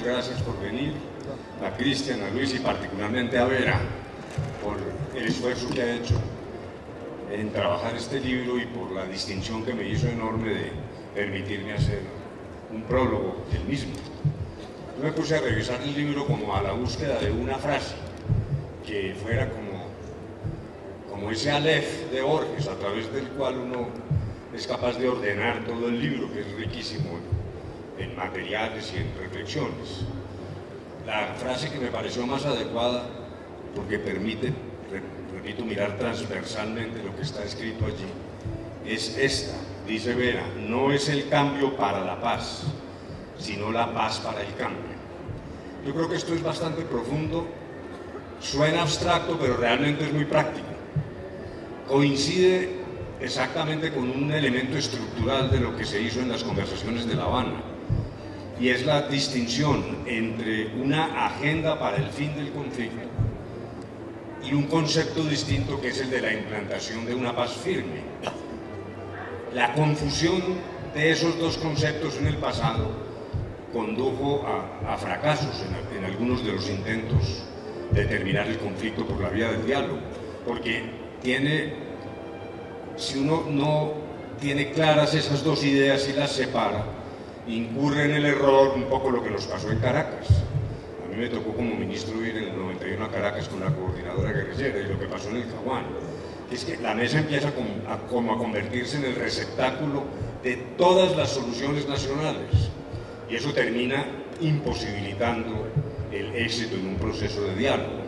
muchas gracias por venir, a Cristian, a Luis y particularmente a Vera, por el esfuerzo que ha hecho en trabajar este libro y por la distinción que me hizo enorme de permitirme hacer un prólogo del mismo. Yo me puse a revisar el libro como a la búsqueda de una frase que fuera como ese Aleph de Borges, a través del cual uno es capaz de ordenar todo el libro, que es riquísimo en materiales y en reflexiones. La frase que me pareció más adecuada, porque permite, repito, mirar transversalmente lo que está escrito allí, es esta. Dice Vera: no es el cambio para la paz, sino la paz para el cambio. Yo creo que esto es bastante profundo, suena abstracto, pero realmente es muy práctico. Coincide exactamente con un elemento estructural de lo que se hizo en las conversaciones de La Habana, y es la distinción entre una agenda para el fin del conflicto y un concepto distinto, que es el de la implantación de una paz firme. La confusión de esos dos conceptos en el pasado condujo a fracasos en algunos de los intentos de terminar el conflicto por la vía del diálogo, porque si uno no tiene claras esas dos ideas y las separa, incurre en el error un poco lo que nos pasó en Caracas. A mí me tocó como ministro ir en el 91 a Caracas con la coordinadora guerrillera, y lo que pasó en el Caguán es que la mesa empieza como a convertirse en el receptáculo de todas las soluciones nacionales, y eso termina imposibilitando el éxito en un proceso de diálogo.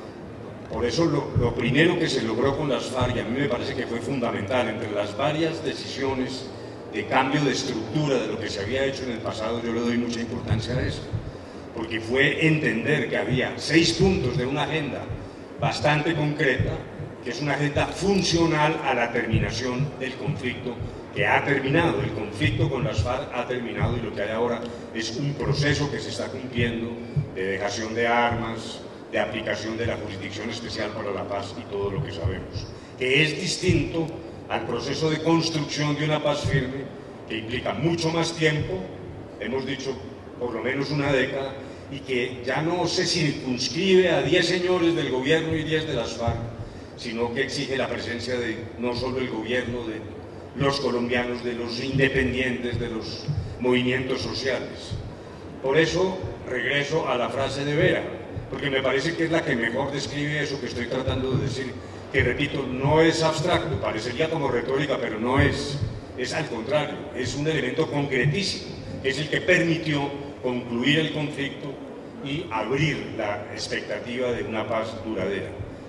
Por eso lo primero que se logró con las FARC, y a mí me parece que fue fundamental, entre las varias decisiones de cambio de estructura de lo que se había hecho en el pasado, yo le doy mucha importancia a eso, porque fue entender que había 6 puntos de una agenda bastante concreta, que es una agenda funcional a la terminación del conflicto, que ha terminado. El conflicto con las FARC ha terminado, y lo que hay ahora es un proceso que se está cumpliendo de dejación de armas, de aplicación de la Jurisdicción Especial para la Paz y todo lo que sabemos, que es distinto al proceso de construcción de una paz firme, que implica mucho más tiempo, hemos dicho por lo menos una década, y que ya no se circunscribe a 10 señores del gobierno y 10 de las FARC, sino que exige la presencia de no solo el gobierno, de los colombianos, de los independientes, de los movimientos sociales. Por eso regreso a la frase de Vera, porque me parece que es la que mejor describe eso que estoy tratando de decir, que, repito, no es abstracto, parecería como retórica, pero no es al contrario, es un elemento concretísimo, es el que permitió concluir el conflicto y abrir la expectativa de una paz duradera.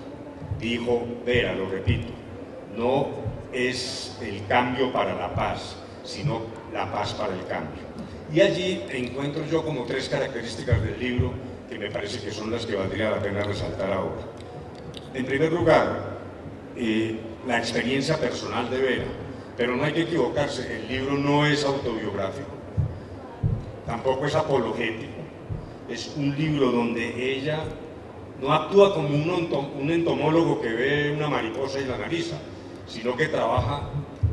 Dijo Vera, lo repito, no es el cambio para la paz, sino la paz para el cambio. Y allí encuentro yo como 3 características del libro que me parece que son las que valdría la pena resaltar ahora. En primer lugar, la experiencia personal de Vera, pero no hay que equivocarse, el libro no es autobiográfico, tampoco es apologético, es un libro donde ella no actúa como un entomólogo que ve una mariposa y la analiza, sino que trabaja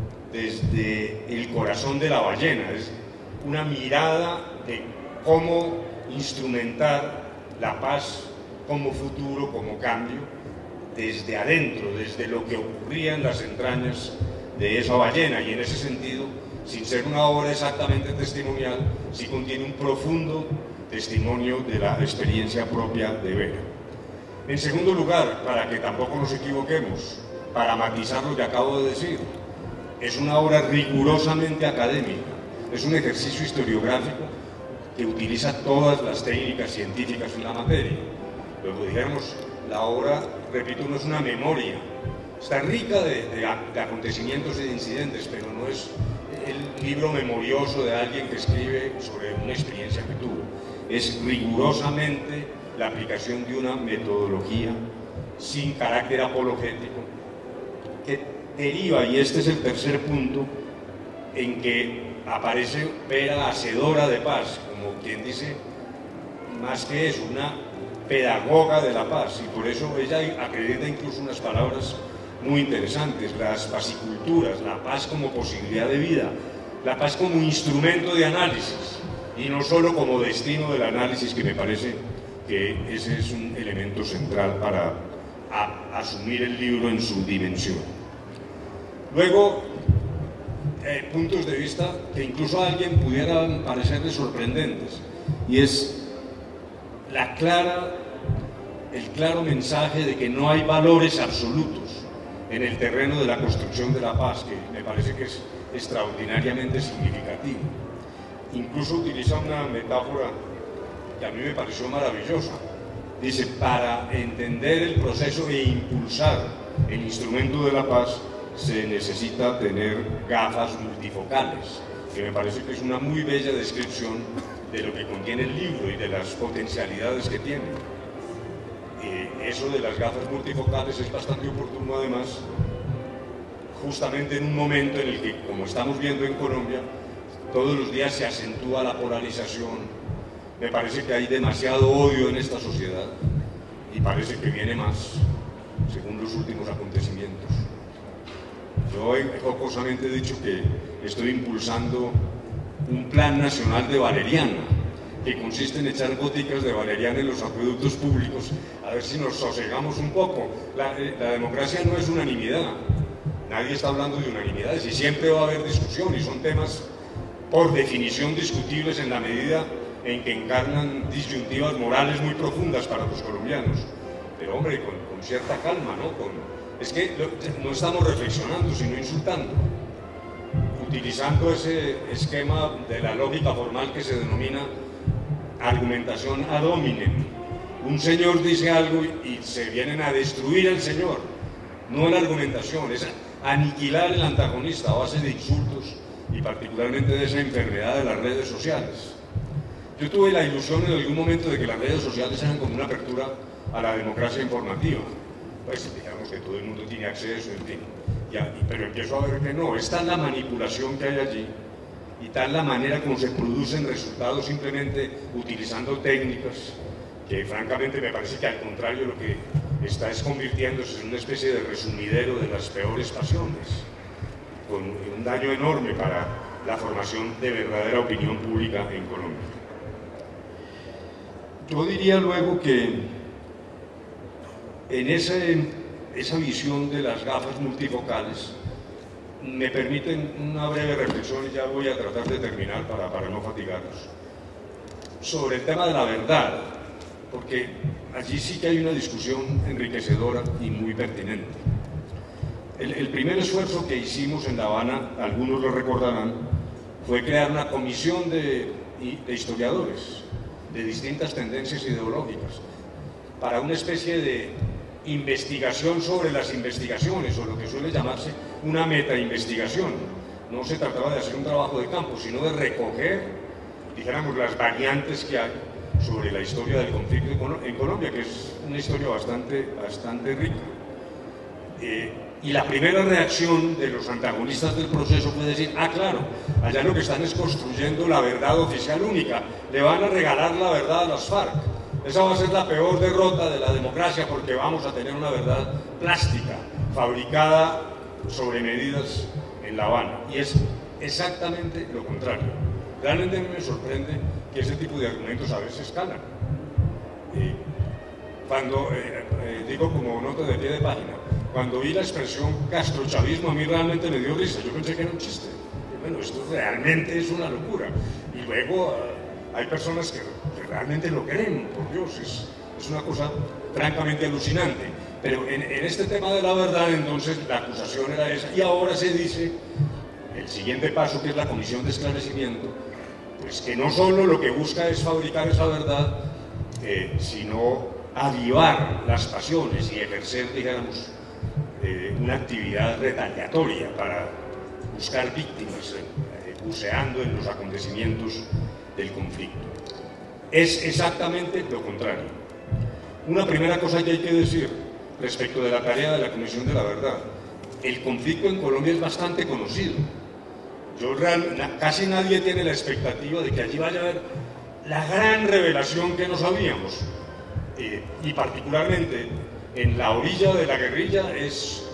desde el corazón de la ballena, es una mirada de cómo instrumentar la paz como futuro, como cambio, desde adentro, desde lo que ocurría en las entrañas de esa ballena, y en ese sentido, sin ser una obra exactamente testimonial, sí contiene un profundo testimonio de la experiencia propia de Vera. En segundo lugar, para que tampoco nos equivoquemos, para matizar lo que acabo de decir, es una obra rigurosamente académica, es un ejercicio historiográfico que utiliza todas las técnicas científicas en la materia. Luego, digamos, la obra, repito, no es una memoria, está rica de acontecimientos y de incidentes, pero no es el libro memorioso de alguien que escribe sobre una experiencia que tuvo. Es rigurosamente la aplicación de una metodología sin carácter apologético, que deriva, y este es el tercer punto, en que aparece Vera hacedora de paz, como quien dice, más que eso, una pedagoga de la paz, y por eso ella acredita incluso unas palabras muy interesantes: las pasiculturas, la paz como posibilidad de vida, la paz como instrumento de análisis. y no solo como destino del análisis, que me parece que ese es un elemento central para asumir el libro en su dimensión. Luego, puntos de vista que incluso a alguien pudieran parecerle sorprendentes, y es el claro mensaje de que no hay valores absolutos en el terreno de la construcción de la paz, que me parece que es extraordinariamente significativo. Incluso utiliza una metáfora que a mí me pareció maravillosa. Dice, para entender el proceso e impulsar el instrumento de la paz, se necesita tener gafas multifocales, que me parece que es una muy bella descripción de lo que contiene el libro y de las potencialidades que tiene. Eso de las gafas multifocales es bastante oportuno, además, justamente en un momento en el que, como estamos viendo en Colombia, todos los días se acentúa la polarización. Me parece que hay demasiado odio en esta sociedad y parece que viene más, según los últimos acontecimientos. Yo jocosamente he dicho que estoy impulsando un plan nacional de valeriana, que consiste en echar goticas de valeriana en los acueductos públicos, a ver si nos sosegamos un poco. La democracia no es unanimidad, nadie está hablando de unanimidades, y siempre va a haber discusión, y son temas por definición discutibles en la medida en que encarnan disyuntivas morales muy profundas para los colombianos. Pero hombre, con cierta calma, ¿no? Es que no estamos reflexionando, sino insultando, utilizando ese esquema de la lógica formal que se denomina argumentación ad hominem. Un señor dice algo y se vienen a destruir al señor, no la argumentación, es aniquilar el antagonista a base de insultos, y particularmente de esa enfermedad de las redes sociales. Yo tuve la ilusión en algún momento de que las redes sociales eran como una apertura a la democracia informativa. Pues digamos que todo el mundo tiene acceso, en fin. Pero empiezo a ver que no, es tal la manipulación que hay allí y tal la manera como se producen resultados simplemente utilizando técnicas, que francamente me parece que al contrario lo que está es convirtiéndose en una especie de resumidero de las peores pasiones, con un daño enorme para la formación de verdadera opinión pública en Colombia. Yo diría luego que en esa visión de las gafas multifocales, me permiten una breve reflexión, y ya voy a tratar de terminar para no fatigarlos, sobre el tema de la verdad, porque allí sí que hay una discusión enriquecedora y muy pertinente. El primer esfuerzo que hicimos en La Habana, algunos lo recordarán, fue crear una comisión de historiadores de distintas tendencias ideológicas para una especie de investigación sobre las investigaciones, o lo que suele llamarse una metainvestigación. No se trataba de hacer un trabajo de campo, sino de recoger, dijéramos, las variantes que hay sobre la historia del conflicto en Colombia, que es una historia bastante rica. Y la primera reacción de los antagonistas del proceso fue decir, ah, claro, allá lo que están es construyendo la verdad oficial única, le van a regalar la verdad a las FARC. Esa va a ser la peor derrota de la democracia, porque vamos a tener una verdad plástica, fabricada sobre medidas en La Habana. Y es exactamente lo contrario. Realmente me sorprende que ese tipo de argumentos a veces calan. Cuando, digo como nota de pie de página, cuando vi la expresión castrochavismo, a mí realmente me dio risa. Yo pensé que era un chiste. Y bueno, esto realmente es una locura. Y luego hay personas que realmente lo creen, por Dios, es una cosa francamente alucinante. Pero en este tema de la verdad, entonces, la acusación era esa. Y ahora se dice, el siguiente paso, que es la comisión de esclarecimiento, pues que no solo lo que busca es fabricar esa verdad, sino avivar las pasiones y ejercer, digamos, una actividad retaliatoria para buscar víctimas, buceando en los acontecimientos del conflicto. Es exactamente lo contrario. Una primera cosa que hay que decir respecto de la tarea de la Comisión de la Verdad: el conflicto en Colombia es bastante conocido. Casi nadie tiene la expectativa de que allí vaya a haber la gran revelación que no sabíamos. Y particularmente en la orilla de la guerrilla es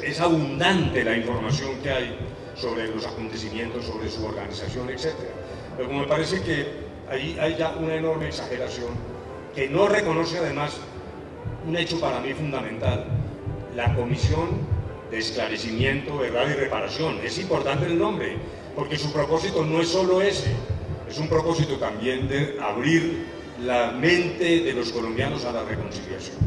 abundante la información que hay sobre los acontecimientos, sobre su organización, etc. Pero como me parece que ahí hay ya una enorme exageración, que no reconoce además un hecho para mí fundamental, la Comisión de Esclarecimiento, Verdad y Reparación. Es importante el nombre, porque su propósito no es solo ese, es un propósito también de abrir la mente de los colombianos a la reconciliación.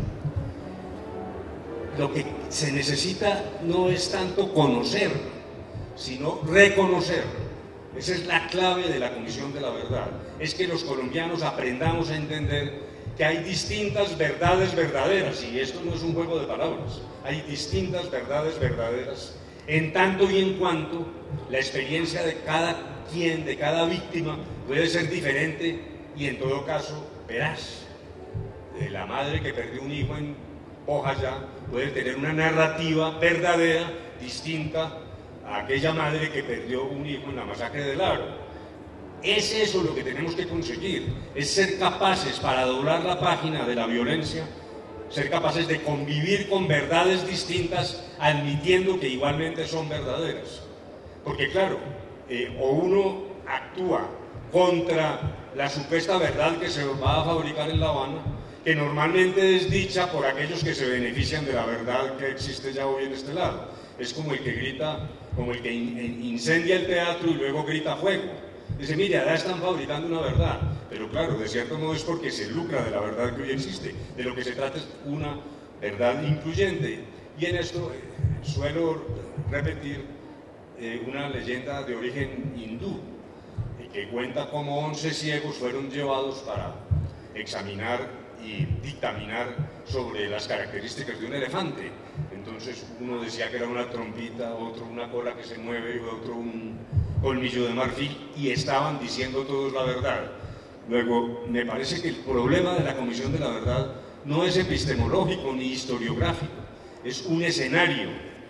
Lo que se necesita no es tanto conocer, sino reconocer. Esa es la clave de la Comisión de la Verdad, es que los colombianos aprendamos a entender que hay distintas verdades verdaderas, y esto no es un juego de palabras, hay distintas verdades verdaderas, en tanto y en cuanto la experiencia de cada quien, de cada víctima, puede ser diferente y en todo caso veraz. De la madre que perdió un hijo en Bojayá puede tener una narrativa verdadera distinta a aquella madre que perdió un hijo en la masacre del Aro. Es eso lo que tenemos que conseguir, es ser capaces, para doblar la página de la violencia, ser capaces de convivir con verdades distintas, admitiendo que igualmente son verdaderas. Porque claro, o uno actúa contra la supuesta verdad que se va a fabricar en La Habana, que normalmente es dicha por aquellos que se benefician de la verdad que existe ya hoy en este lado. Es como el que grita, como el que incendia el teatro y luego grita fuego. Dice, mire, ya están fabricando una verdad, pero claro, de cierto modo es porque se lucra de la verdad que hoy existe. De lo que se trata es una verdad incluyente. Y en esto suelo repetir una leyenda de origen hindú, que cuenta cómo 11 ciegos fueron llevados para examinar y dictaminar sobre las características de un elefante. Entonces uno decía que era una trompita, otro una cola que se mueve y otro un colmillo de marfil, y estaban diciendo todos la verdad. Luego, me parece que el problema de la Comisión de la Verdad no es epistemológico ni historiográfico, es un escenario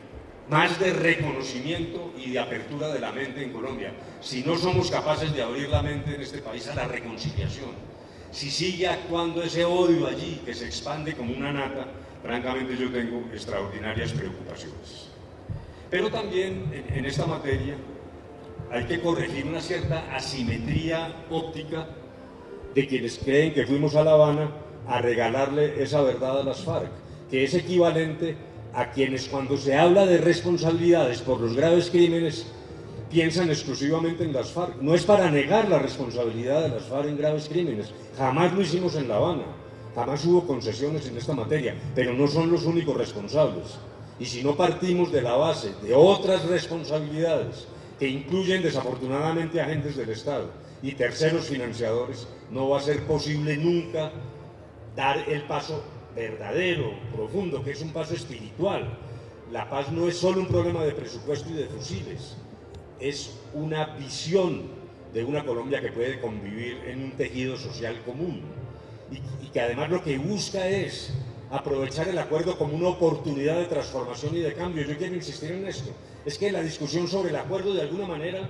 más de reconocimiento y de apertura de la mente en Colombia. Si no somos capaces de abrir la mente en este país a la reconciliación, si sigue actuando ese odio allí que se expande como una nata, francamente yo tengo extraordinarias preocupaciones. Pero también en esta materia hay que corregir una cierta asimetría óptica de quienes creen que fuimos a La Habana a regalarle esa verdad a las FARC, que es equivalente a quienes cuando se habla de responsabilidades por los graves crímenes piensan exclusivamente en las FARC. No es para negar la responsabilidad de las FARC en graves crímenes, jamás lo hicimos en La Habana, jamás hubo concesiones en esta materia, pero no son los únicos responsables. Y si no partimos de la base de otras responsabilidades que incluyen desafortunadamente agentes del Estado y terceros financiadores, no va a ser posible nunca dar el paso verdadero, profundo, que es un paso espiritual. La paz no es solo un problema de presupuesto y de fusiles, es una visión de una Colombia que puede convivir en un tejido social común y que además lo que busca es aprovechar el acuerdo como una oportunidad de transformación y de cambio. Yo quiero insistir en esto, es que la discusión sobre el acuerdo de alguna manera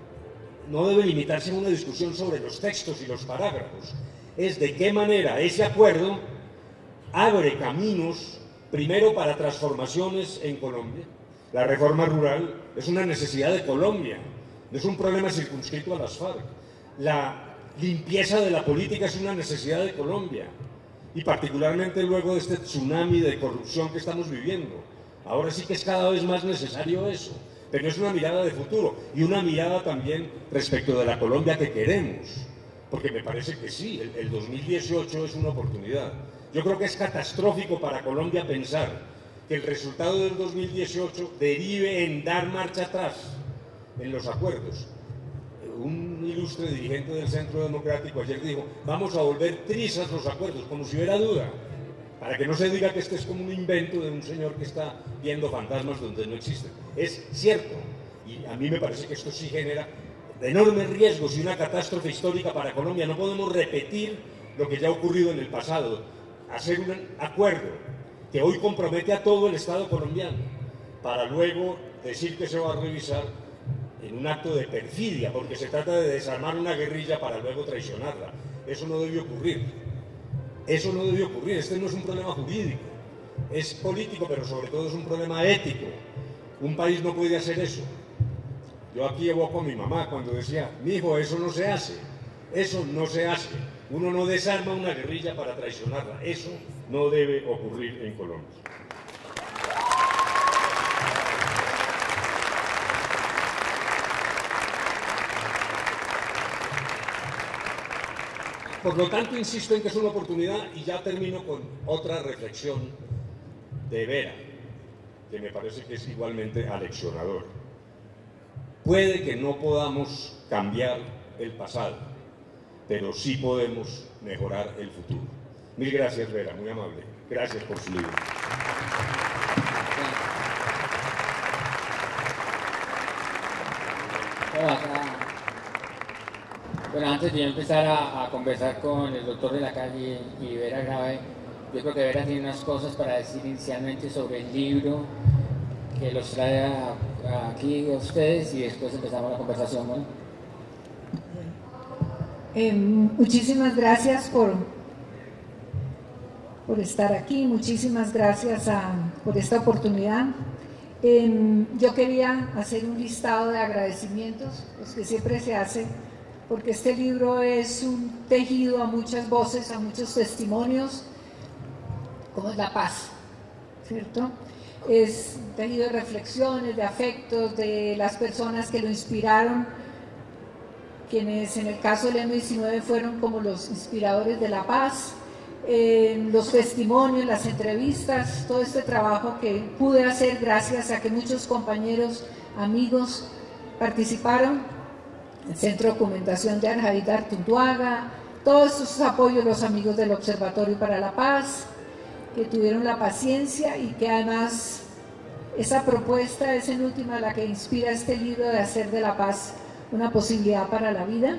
no debe limitarse a una discusión sobre los textos y los parágrafos, es de qué manera ese acuerdo abre caminos, primero para transformaciones en Colombia. La reforma rural es una necesidad de Colombia, no es un problema circunscrito a las FARC. La limpieza de la política es una necesidad de Colombia, y particularmente luego de este tsunami de corrupción que estamos viviendo. Ahora sí que es cada vez más necesario eso, pero es una mirada de futuro y una mirada también respecto de la Colombia que queremos, porque me parece que sí, el 2018 es una oportunidad. Yo creo que es catastrófico para Colombia pensar que el resultado del 2018 derive en dar marcha atrás en los acuerdos. Un ilustre dirigente del Centro Democrático ayer dijo, vamos a volver trizas los acuerdos, como si hubiera duda, para que no se diga que este es como un invento de un señor que está viendo fantasmas donde no existen. Es cierto, y a mí me parece que esto sí genera enormes riesgos y una catástrofe histórica para Colombia. No podemos repetir lo que ya ha ocurrido en el pasado, hacer un acuerdo que hoy compromete a todo el Estado colombiano, para luego decir que se va a revisar en un acto de perfidia, porque se trata de desarmar una guerrilla para luego traicionarla. Eso no debe ocurrir. Eso no debe ocurrir. Este no es un problema jurídico, es político, pero sobre todo es un problema ético. Un país no puede hacer eso. Yo aquí evoco a mi mamá cuando decía, mijo, eso no se hace, eso no se hace. Uno no desarma una guerrilla para traicionarla, eso no debe ocurrir en Colombia. Por lo tanto, insisto en que es una oportunidad y ya termino con otra reflexión de Vera, que me parece que es igualmente aleccionador. Puede que no podamos cambiar el pasado, pero sí podemos mejorar el futuro. Mil gracias, Vera, muy amable. Gracias por su libro. Bueno, antes de yo empezar a conversar con el doctor de la calle y Vera Grave, yo creo que Vera tiene unas cosas para decir inicialmente sobre el libro, que los trae aquí a ustedes y después empezamos la conversación. ¿Bueno? Muchísimas gracias por estar aquí, muchísimas gracias por esta oportunidad. Yo quería hacer un listado de agradecimientos, los que siempre se hace, porque este libro es un tejido a muchas voces, a muchos testimonios, como es la paz, ¿cierto? Es un tejido de reflexiones, de afectos, de las personas que lo inspiraron, quienes en el caso del M19 fueron como los inspiradores de la paz, los testimonios, las entrevistas, todo este trabajo que pude hacer gracias a que muchos compañeros, amigos participaron. El Centro de Documentación de Arjavita Artunduaga, todos estos apoyos, los amigos del Observatorio para la Paz, que tuvieron la paciencia y que además esa propuesta es en última la que inspira este libro de hacer de la paz una posibilidad para la vida.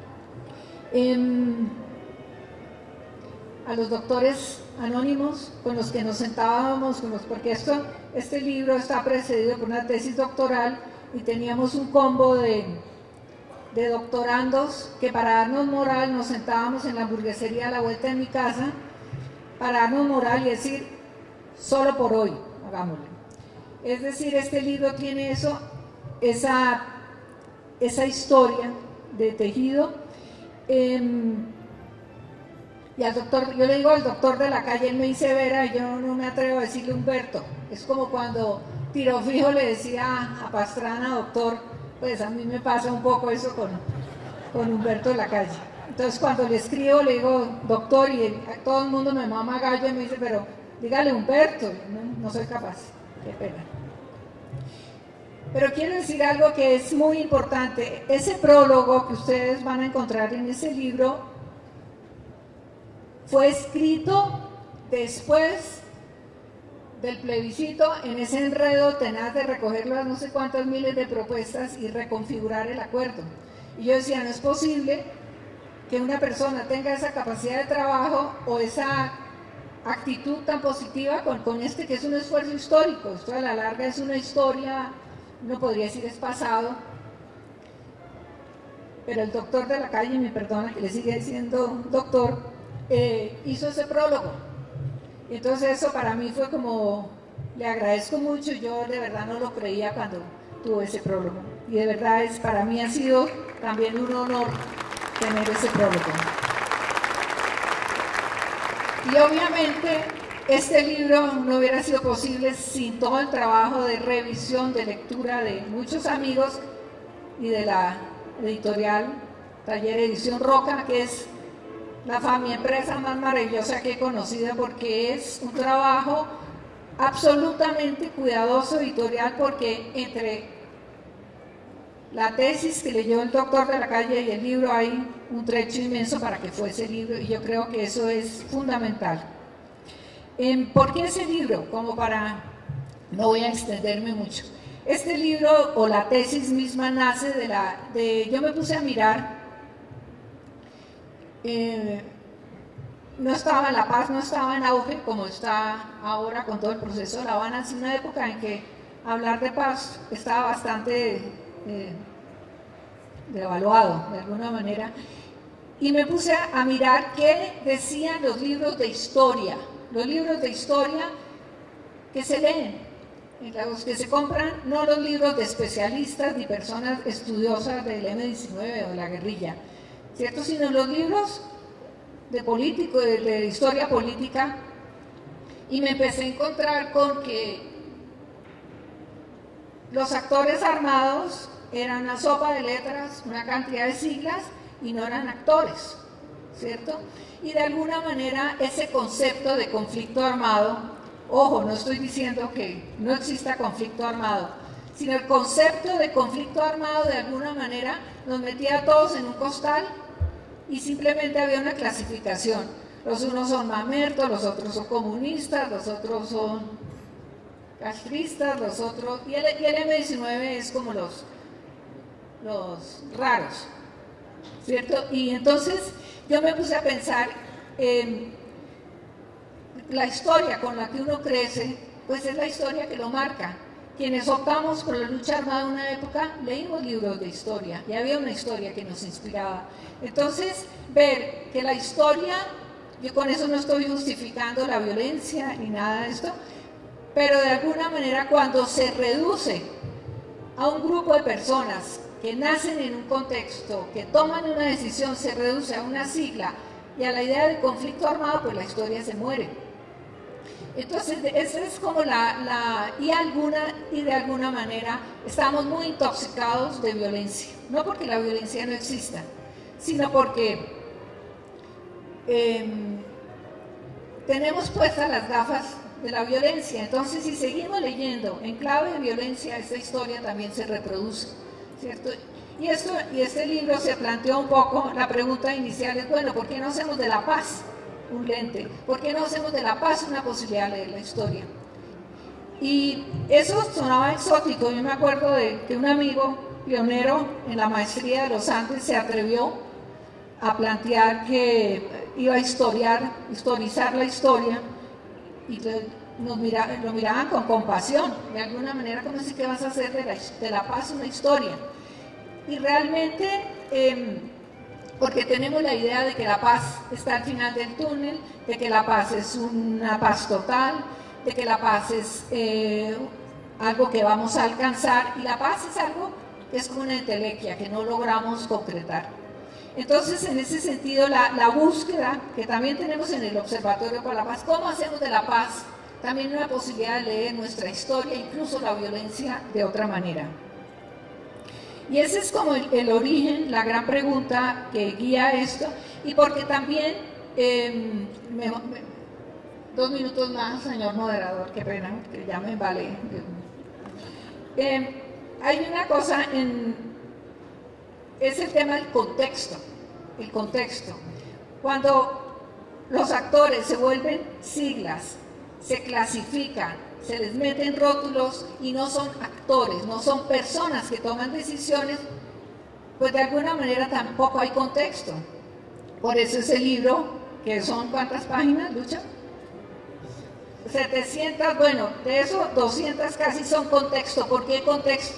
A los doctores anónimos con los que nos sentábamos, porque este libro está precedido por una tesis doctoral y teníamos un combo de doctorandos que para darnos moral nos sentábamos en la hamburguesería a la vuelta de mi casa para darnos moral y decir, solo por hoy, hagámoslo. Es decir, este libro tiene esa historia de tejido. Y al doctor, yo le digo al doctor de la calle, él me dice Vera, yo no me atrevo a decirle Humberto. Es como cuando Tiro Fijo le decía a Pastrana, doctor. Pues a mí me pasa un poco eso con Humberto de la calle. Entonces cuando le escribo le digo doctor y todo el mundo me mama gallo y me dice, pero dígale Humberto, no soy capaz, qué pena. Pero quiero decir algo que es muy importante. Ese prólogo que ustedes van a encontrar en ese libro fue escrito después del plebiscito, en ese enredo tenaz de recoger las no sé cuántas miles de propuestas y reconfigurar el acuerdo. Y yo decía, no es posible que una persona tenga esa capacidad de trabajo o esa actitud tan positiva con este que es un esfuerzo histórico. Esto a la larga es una historia, uno podría decir es pasado, pero el doctor de la calle, me perdona que le sigue diciendo doctor, hizo ese prólogo. Entonces eso para mí fue como, le agradezco mucho, yo de verdad no lo creía cuando tuve ese prólogo. Y de verdad para mí ha sido también un honor tener ese prólogo. Y obviamente este libro no hubiera sido posible sin todo el trabajo de revisión, de lectura de muchos amigos y de la editorial Taller Edición Roca, que es mi empresa más maravillosa que he conocido, porque es un trabajo absolutamente cuidadoso editorial, porque entre la tesis que leyó el doctor de la calle y el libro hay un trecho inmenso para que fuese el libro, y yo creo que eso es fundamental. ¿Por qué ese libro? Como para, no voy a extenderme mucho. Este libro o la tesis misma nace yo me puse a mirar. No estaba La Paz, no estaba en auge como está ahora con todo el proceso de La Habana. Es una época en que hablar de paz estaba bastante devaluado de alguna manera, y me puse a mirar qué decían los libros de historia que se leen los que se compran no los libros de especialistas ni personas estudiosas del M-19 o de la guerrilla, ¿cierto? Sino los libros de político, de historia política, y me empecé a encontrar con que los actores armados eran una sopa de letras, una cantidad de siglas, y no eran actores, ¿cierto? Y de alguna manera ese concepto de conflicto armado, ojo, no estoy diciendo que no exista conflicto armado, sino el concepto de conflicto armado de alguna manera nos metía a todos en un costal y simplemente había una clasificación. Los unos son mamertos, los otros son comunistas, los otros son castristas, los otros... Y el M-19 es como los raros, ¿cierto? Y entonces yo me puse a pensar en la historia con la que uno crece, pues es la historia que lo marca. Quienes optamos por la lucha armada en una época, leímos libros de historia y había una historia que nos inspiraba. Entonces, ver que la historia, yo con eso no estoy justificando la violencia ni nada de esto, pero de alguna manera cuando se reduce a un grupo de personas que nacen en un contexto, que toman una decisión, se reduce a una sigla y a la idea de conflicto armado, pues la historia se muere. Entonces, esa es como y de alguna manera estamos muy intoxicados de violencia, no porque la violencia no exista, sino porque tenemos puestas las gafas de la violencia. Entonces, si seguimos leyendo en clave de violencia, esta historia también se reproduce, ¿cierto? Y este libro se planteó un poco, la pregunta inicial es, bueno, ¿por qué no hacemos de la paz un lente? ¿Por qué no hacemos de la paz una posibilidad de leer la historia? Y eso sonaba exótico. Yo me acuerdo de que un amigo pionero en la maestría de los Andes se atrevió a plantear que iba a historizar la historia, y lo miraban con compasión, de alguna manera, como si que vas a hacer de la paz una historia. Y realmente, porque tenemos la idea de que la paz está al final del túnel, de que la paz es una paz total, de que la paz es algo que vamos a alcanzar, y la paz es algo que es como una entelequia, que no logramos concretar. Entonces, en ese sentido, la búsqueda que también tenemos en el Observatorio para la Paz, ¿cómo hacemos de la paz también una posibilidad de leer nuestra historia, incluso la violencia, de otra manera? Y ese es como el origen, la gran pregunta que guía esto, y porque también, 2 minutos más, señor moderador, qué pena, que ya me embalé. Hay una cosa es el tema del contexto, el contexto. Cuando los actores se vuelven siglas, se clasifican, se les meten rótulos y no son actores, no son personas que toman decisiones, pues de alguna manera tampoco hay contexto. Por eso ese libro, que son ¿cuántas páginas, Lucha? 700, bueno, de eso 200 casi son contexto. ¿Por qué contexto?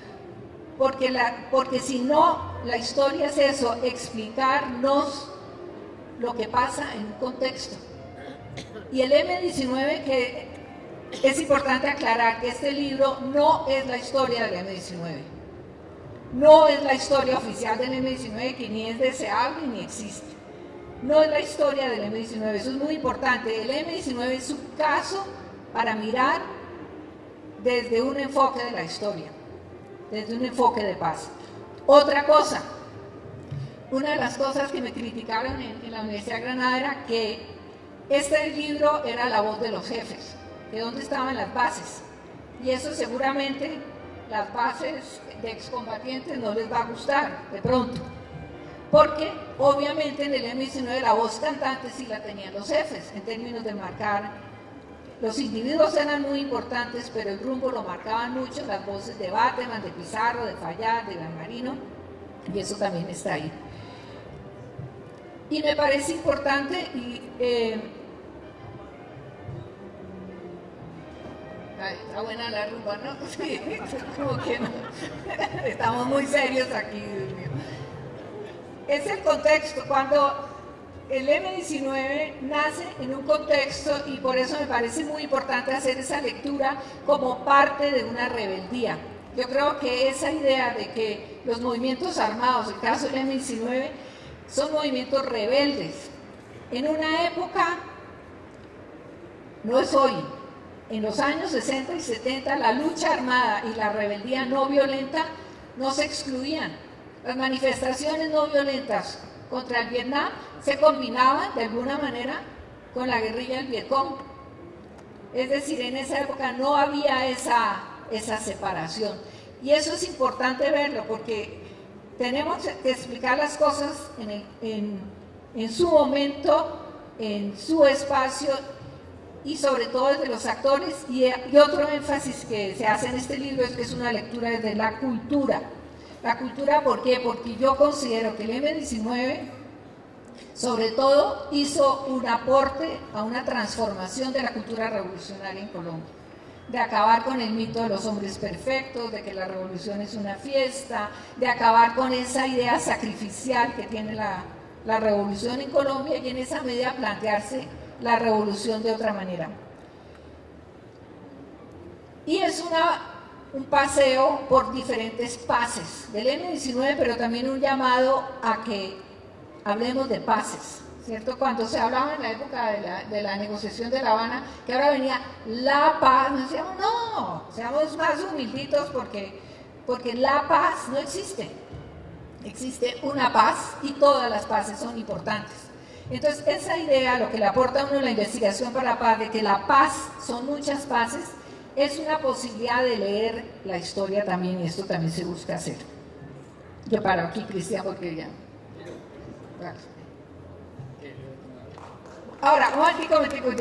Porque si no, la historia es eso, explicarnos lo que pasa en un contexto. Y el M-19, que es importante aclarar que este libro no es la historia del M-19, no es la historia oficial del M-19, que ni es deseable ni existe. No es la historia del M-19, eso es muy importante. El M-19 es un caso para mirar desde un enfoque de la historia, desde un enfoque de paz. Otra cosa, una de las cosas que me criticaron en la Universidad de Granada era que este libro era la voz de los jefes, de dónde estaban las bases. Y eso seguramente las bases de excombatientes no les va a gustar de pronto, porque obviamente en el M-19 la voz cantante sí la tenían los jefes, en términos de marcar. Los individuos eran muy importantes, pero el rumbo lo marcaban mucho las voces de Bateman, de Pizarro, de Fayad, de Galvarino, y eso también está ahí. Y me parece importante, está buena la rumba, ¿no? Sí, como que no. Estamos muy serios aquí, Dios mío. Es el contexto. Cuando el M-19 nace en un contexto y por eso me parece muy importante hacer esa lectura como parte de una rebeldía. Yo creo que esa idea de que los movimientos armados, el caso del M-19, son movimientos rebeldes. En una época, no es hoy, en los años 60 y 70, la lucha armada y la rebeldía no violenta no se excluían. Las manifestaciones no violentas contra el Vietnam se combinaban de alguna manera con la guerrilla del Vietcong. Es decir, en esa época no había esa separación. Y eso es importante verlo porque tenemos que explicar las cosas en su momento, en su espacio y sobre todo desde los actores. Y otro énfasis que se hace en este libro es que es una lectura desde la cultura. La cultura, ¿por qué? Porque yo considero que el M-19 sobre todo hizo un aporte a una transformación de la cultura revolucionaria en Colombia, de acabar con el mito de los hombres perfectos, de que la revolución es una fiesta, de acabar con esa idea sacrificial que tiene la revolución en Colombia y en esa medida plantearse la revolución de otra manera. Y es un paseo por diferentes pases del M-19, pero también un llamado a que hablemos de paces, ¿cierto? Cuando se hablaba en la época de la negociación de La Habana, que ahora venía la paz, nos decíamos, no, seamos más humilditos porque la paz no existe. Existe una paz y todas las paces son importantes. Entonces, esa idea, lo que le aporta a uno la investigación para la paz, de que la paz son muchas paces, es una posibilidad de leer la historia también, y esto también se busca hacer. Yo paro aquí, Cristian, porque ya... Gracias. Ahora, un momentico.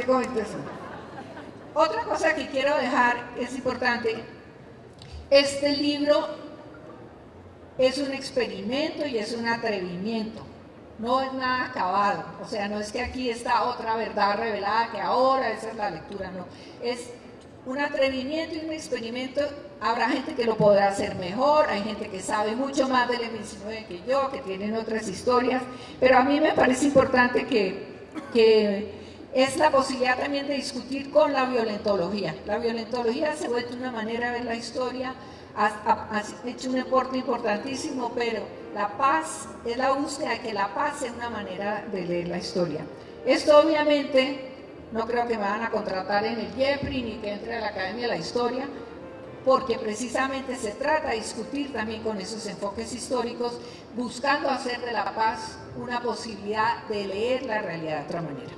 Otra cosa que quiero dejar, es importante, este libro es un experimento y es un atrevimiento, no es nada acabado, o sea, no es que aquí está otra verdad revelada, que ahora esa es la lectura, no, es un atrevimiento y un experimento. Habrá gente que lo podrá hacer mejor, hay gente que sabe mucho más del M-19 que yo, que tienen otras historias, pero a mí me parece importante que es la posibilidad también de discutir con la violentología. La violentología se vuelve una manera de ver la historia, ha hecho un aporte importantísimo, pero la paz es la búsqueda de que la paz sea una manera de leer la historia. Esto obviamente no creo que me van a contratar en el Jeffrey ni que entre a la Academia de la Historia, porque precisamente se trata de discutir también con esos enfoques históricos, buscando hacer de la paz una posibilidad de leer la realidad de otra manera.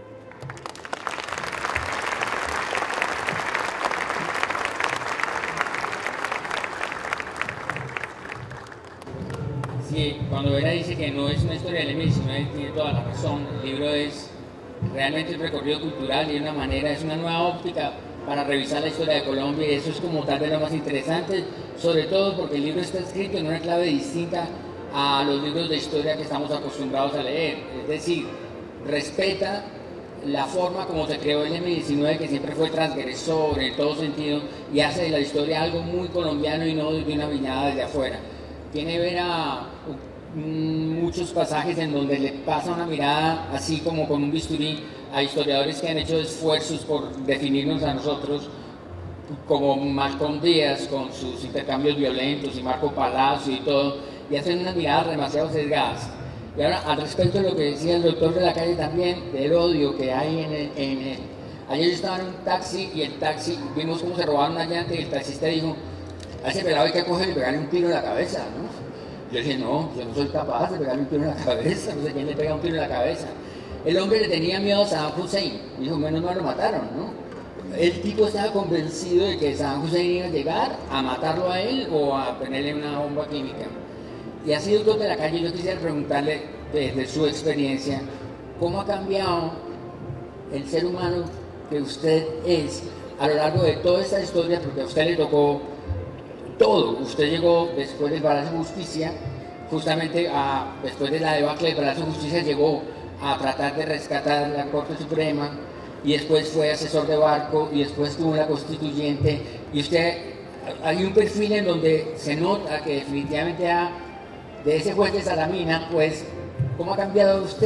Sí, cuando Vera dice que no es una historia del M-19, tiene toda la razón. El libro es realmente un recorrido cultural y es una nueva óptica para revisar la historia de Colombia, y eso es como tal vez lo más interesante, sobre todo porque el libro está escrito en una clave distinta a los libros de historia que estamos acostumbrados a leer, es decir, respeta la forma como se creó el M-19, que siempre fue transgresor en todo sentido, y hace de la historia algo muy colombiano y no de una viñada desde afuera. Tiene Vera muchos pasajes en donde le pasa una mirada así como con un bisturí a historiadores que han hecho esfuerzos por definirnos a nosotros, como Malcolm Díaz con sus intercambios violentos y Marco Palacio y todo, y hacen unas miradas demasiado sesgadas. Y ahora, al respecto de lo que decía el doctor de la calle también, del odio que hay ayer yo estaba en un taxi y el taxi, vimos cómo se robaron una llanta y el taxista dijo, a ese pelado hay que coger y pegarle un tiro en la cabeza, ¿no? Yo dije, no, yo no soy capaz de pegarle un tiro en la cabeza, no sé quién le pega un tiro en la cabeza. El hombre le tenía miedo a Saddam Hussein, dijo, menos mal lo mataron, ¿no? El tipo estaba convencido de que Saddam Hussein iba a llegar a matarlo a él o a ponerle una bomba química. Y así, doctor de la calle, yo quisiera preguntarle, desde su experiencia, ¿cómo ha cambiado el ser humano que usted es a lo largo de toda esta historia? Porque a usted le tocó todo. Usted llegó después del Palacio de Justicia, justamente después de la debacle del Palacio de Justicia, llegó a tratar de rescatar la Corte Suprema, y después fue asesor de Barco, y después tuvo la Constituyente, y usted, hay un perfil en donde se nota que definitivamente de ese juez de Salamina, pues, ¿cómo ha cambiado usted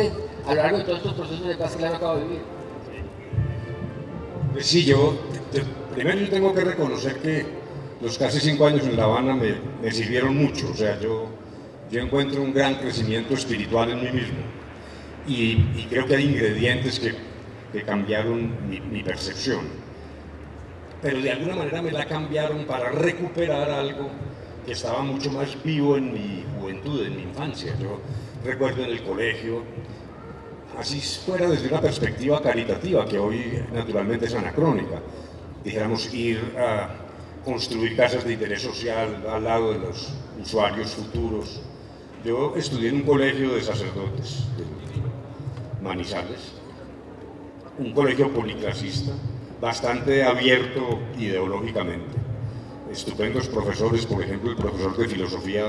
a lo largo de todos estos procesos de paz que claro acabo de vivir. Sí, primero yo tengo que reconocer que los casi 5 años en La Habana me sirvieron mucho. O sea, yo encuentro un gran crecimiento espiritual en mí mismo y creo que hay ingredientes que cambiaron mi percepción, pero de alguna manera me la cambiaron para recuperar algo que estaba mucho más vivo en mi juventud, en mi infancia. Yo recuerdo en el colegio, así fuera desde una perspectiva caritativa, que hoy naturalmente es anacrónica, dijéramos ir a construir casas de interés social al lado de los usuarios futuros. Yo estudié en un colegio de sacerdotes, de Manizales, un colegio policlasista, bastante abierto ideológicamente. Estupendos profesores, por ejemplo, el profesor de filosofía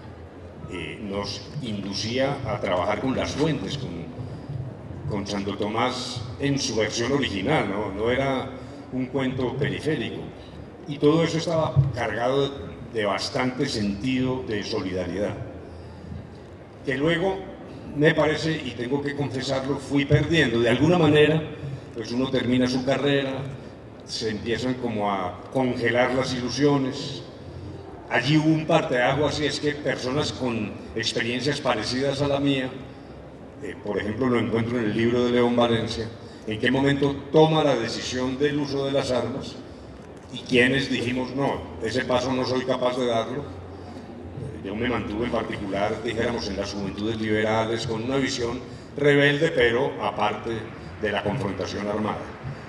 nos inducía a trabajar con las fuentes, con Santo Tomás en su versión original, no era un cuento periférico. Y todo eso estaba cargado de bastante sentido de solidaridad, que luego me parece, y tengo que confesarlo, fui perdiendo. De alguna manera, pues uno termina su carrera, se empiezan como a congelar las ilusiones. Allí hubo un parteaguas, y es que personas con experiencias parecidas a la mía, por ejemplo lo encuentro en el libro de León Valencia, en qué momento toma la decisión del uso de las armas, y quienes dijimos, no, ese paso no soy capaz de darlo. Yo me mantuve en particular, dijéramos, en las juventudes liberales, con una visión rebelde, pero aparte de la confrontación armada.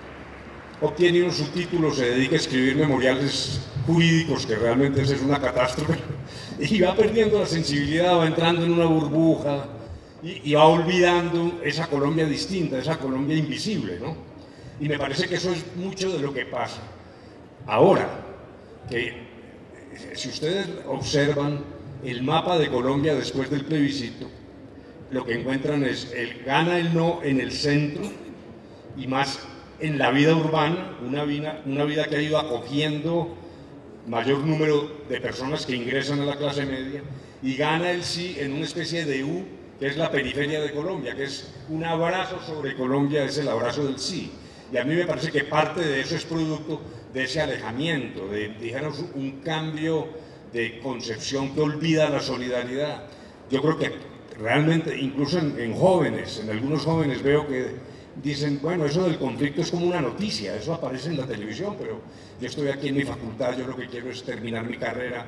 Obtiene unos subtítulos, se dedica a escribir memoriales jurídicos, que realmente esa es una catástrofe, y va perdiendo la sensibilidad, va entrando en una burbuja, y va olvidando esa Colombia distinta, esa Colombia invisible, ¿no? Y me parece que eso es mucho de lo que pasa. Ahora, que si ustedes observan el mapa de Colombia después del plebiscito, lo que encuentran es gana el no en el centro y más en la vida urbana, una vida que ha ido acogiendo mayor número de personas que ingresan a la clase media, y gana el sí en una especie de U, que es la periferia de Colombia, que es un abrazo sobre Colombia, es el abrazo del sí. Y a mí me parece que parte de eso es producto de ese alejamiento, de, dijéramos, un cambio de concepción que olvida la solidaridad. Yo creo que realmente, incluso en jóvenes, en algunos jóvenes veo que dicen, bueno, eso del conflicto es como una noticia, eso aparece en la televisión, pero yo estoy aquí en mi facultad, yo lo que quiero es terminar mi carrera,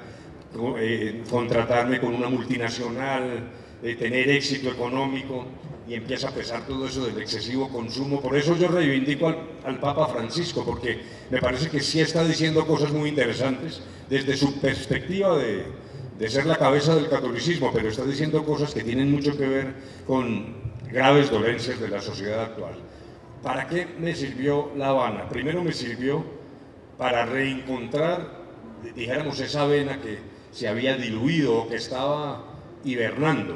contratarme con una multinacional, tener éxito económico, y empieza a pesar todo eso del excesivo consumo. Por eso yo reivindico al Papa Francisco, porque me parece que sí está diciendo cosas muy interesantes desde su perspectiva de ser la cabeza del catolicismo, pero está diciendo cosas que tienen mucho que ver con graves dolencias de la sociedad actual. ¿Para qué me sirvió La Habana? Primero me sirvió para reencontrar, dijéramos, esa vena que se había diluido o que estaba hibernando.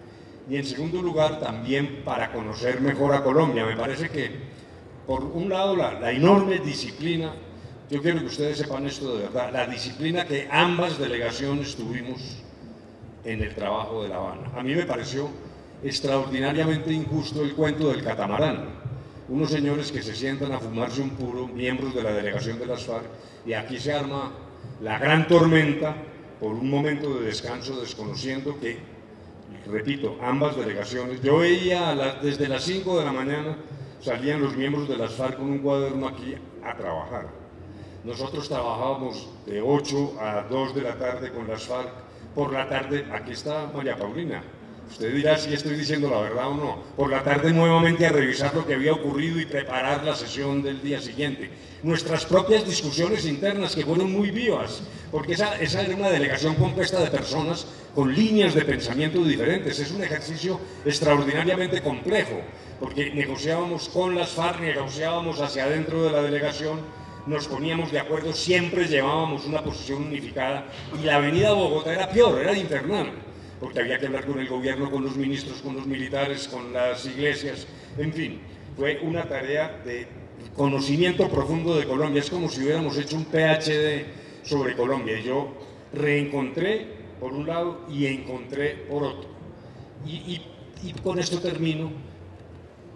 Y en segundo lugar, también para conocer mejor a Colombia. Me parece que, por un lado, la enorme disciplina, yo quiero que ustedes sepan esto de verdad, la disciplina que ambas delegaciones tuvimos en el trabajo de La Habana. A mí me pareció extraordinariamente injusto el cuento del catamarán. Unos señores que se sientan a fumarse un puro, miembros de la delegación de las FARC, y aquí se arma la gran tormenta por un momento de descanso, desconociendo que, repito, ambas delegaciones, yo veía desde las 5 de la mañana salían los miembros de las FARC con un cuaderno aquí a trabajar. Nosotros trabajábamos de 8 a 2 de la tarde con las FARC, por la tarde, aquí está María Paulina, usted dirá si estoy diciendo la verdad o no, por la tarde nuevamente a revisar lo que había ocurrido y preparar la sesión del día siguiente. Nuestras propias discusiones internas, que fueron muy vivas, porque esa era una delegación compuesta de personas con líneas de pensamiento diferentes. Es un ejercicio extraordinariamente complejo, porque negociábamos con las FARC, negociábamos hacia adentro de la delegación, nos poníamos de acuerdo, siempre llevábamos una posición unificada, y la avenida Bogotá era peor, era infernal, porque había que hablar con el gobierno, con los ministros, con los militares, con las iglesias, en fin, fue una tarea de conocimiento profundo de Colombia. Es como si hubiéramos hecho un PhD sobre Colombia, y yo reencontré por un lado y encontré por otro. Y con esto termino.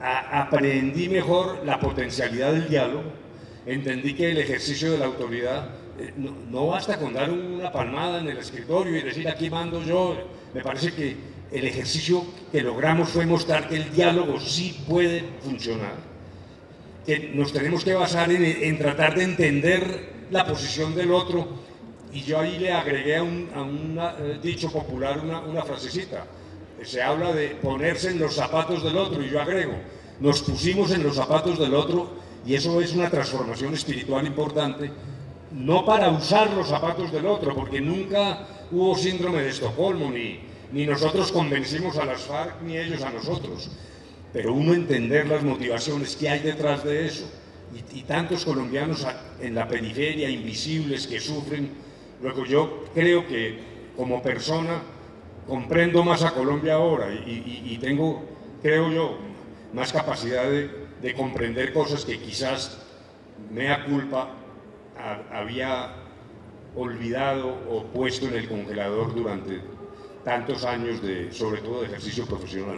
aprendí mejor la potencialidad del diálogo, entendí que el ejercicio de la autoridad no basta con dar una palmada en el escritorio y decir aquí mando yo. Me parece que el ejercicio que logramos fue mostrar que el diálogo sí puede funcionar, que nos tenemos que basar en tratar de entender la posición del otro, y yo ahí le agregué a un dicho popular una frasecita. Se habla de ponerse en los zapatos del otro, y yo agrego, nos pusimos en los zapatos del otro, y eso es una transformación espiritual importante, no para usar los zapatos del otro, porque nunca hubo síndrome de Estocolmo, ni nosotros convencimos a las FARC, ni ellos a nosotros, pero uno entender las motivaciones que hay detrás de eso, y tantos colombianos en la periferia, invisibles, que sufren. Luego yo creo que como persona comprendo más a Colombia ahora y tengo, creo yo, más capacidad de comprender cosas que quizás mea culpa había olvidado o puesto en el congelador durante tantos años, sobre todo de ejercicio profesional.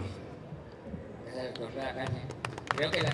Creo que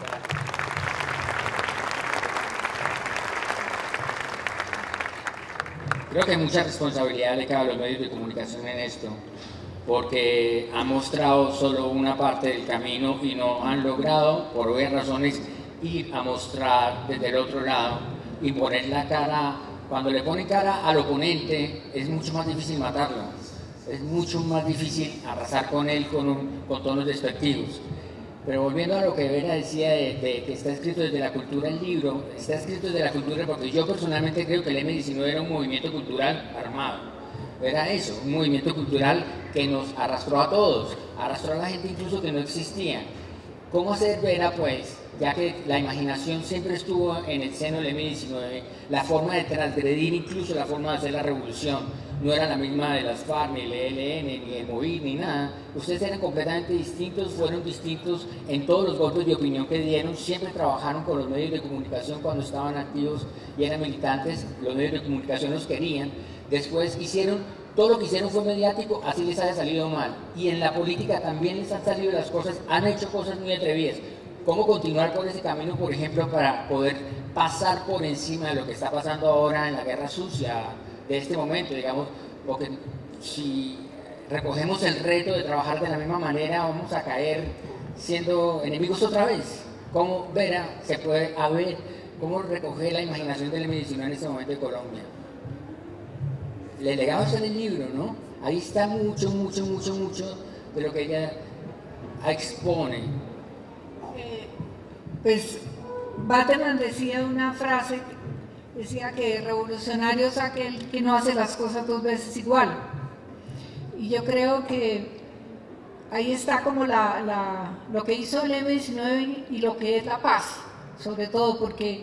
creo que mucha responsabilidad le cabe a los medios de comunicación en esto, porque han mostrado solo una parte del camino y no han logrado, por obvias razones, ir a mostrar desde el otro lado y poner la cara. Cuando le ponen cara al oponente es mucho más difícil matarlo, es mucho más difícil arrasar con él con tonos despectivos. Pero volviendo a lo que Vera decía de que está escrito desde la cultura el libro, está escrito desde la cultura porque yo personalmente creo que el M-19 era un movimiento cultural armado. Era eso, un movimiento cultural que nos arrastró a todos, arrastró a la gente incluso que no existía. ¿Cómo hacer Vera, pues, ya que la imaginación siempre estuvo en el seno del M-19, la forma de transgredir, incluso la forma de hacer la revolución, no era la misma de las FARC, ni el ELN, ni el MOVID, ni nada? Ustedes eran completamente distintos, fueron distintos en todos los golpes de opinión que dieron, siempre trabajaron con los medios de comunicación cuando estaban activos y eran militantes, los medios de comunicación los querían, después hicieron, todo lo que hicieron fue mediático, así les haya salido mal, y en la política también les han salido las cosas, han hecho cosas muy atrevidas. ¿Cómo continuar por ese camino, por ejemplo, para poder pasar por encima de lo que está pasando ahora en la guerra sucia de este momento, digamos? Porque si recogemos el reto de trabajar de la misma manera, vamos a caer siendo enemigos otra vez. ¿Cómo, Vera, se puede ver, cómo recoger la imaginación del M-19 en este momento de Colombia? El legado está en el libro, ¿no? Ahí está mucho de lo que ella expone. Pues Bateman decía una frase, decía que revolucionario es aquel que no hace las cosas dos veces igual. Y yo creo que ahí está como lo que hizo el M-19 y lo que es la paz, sobre todo porque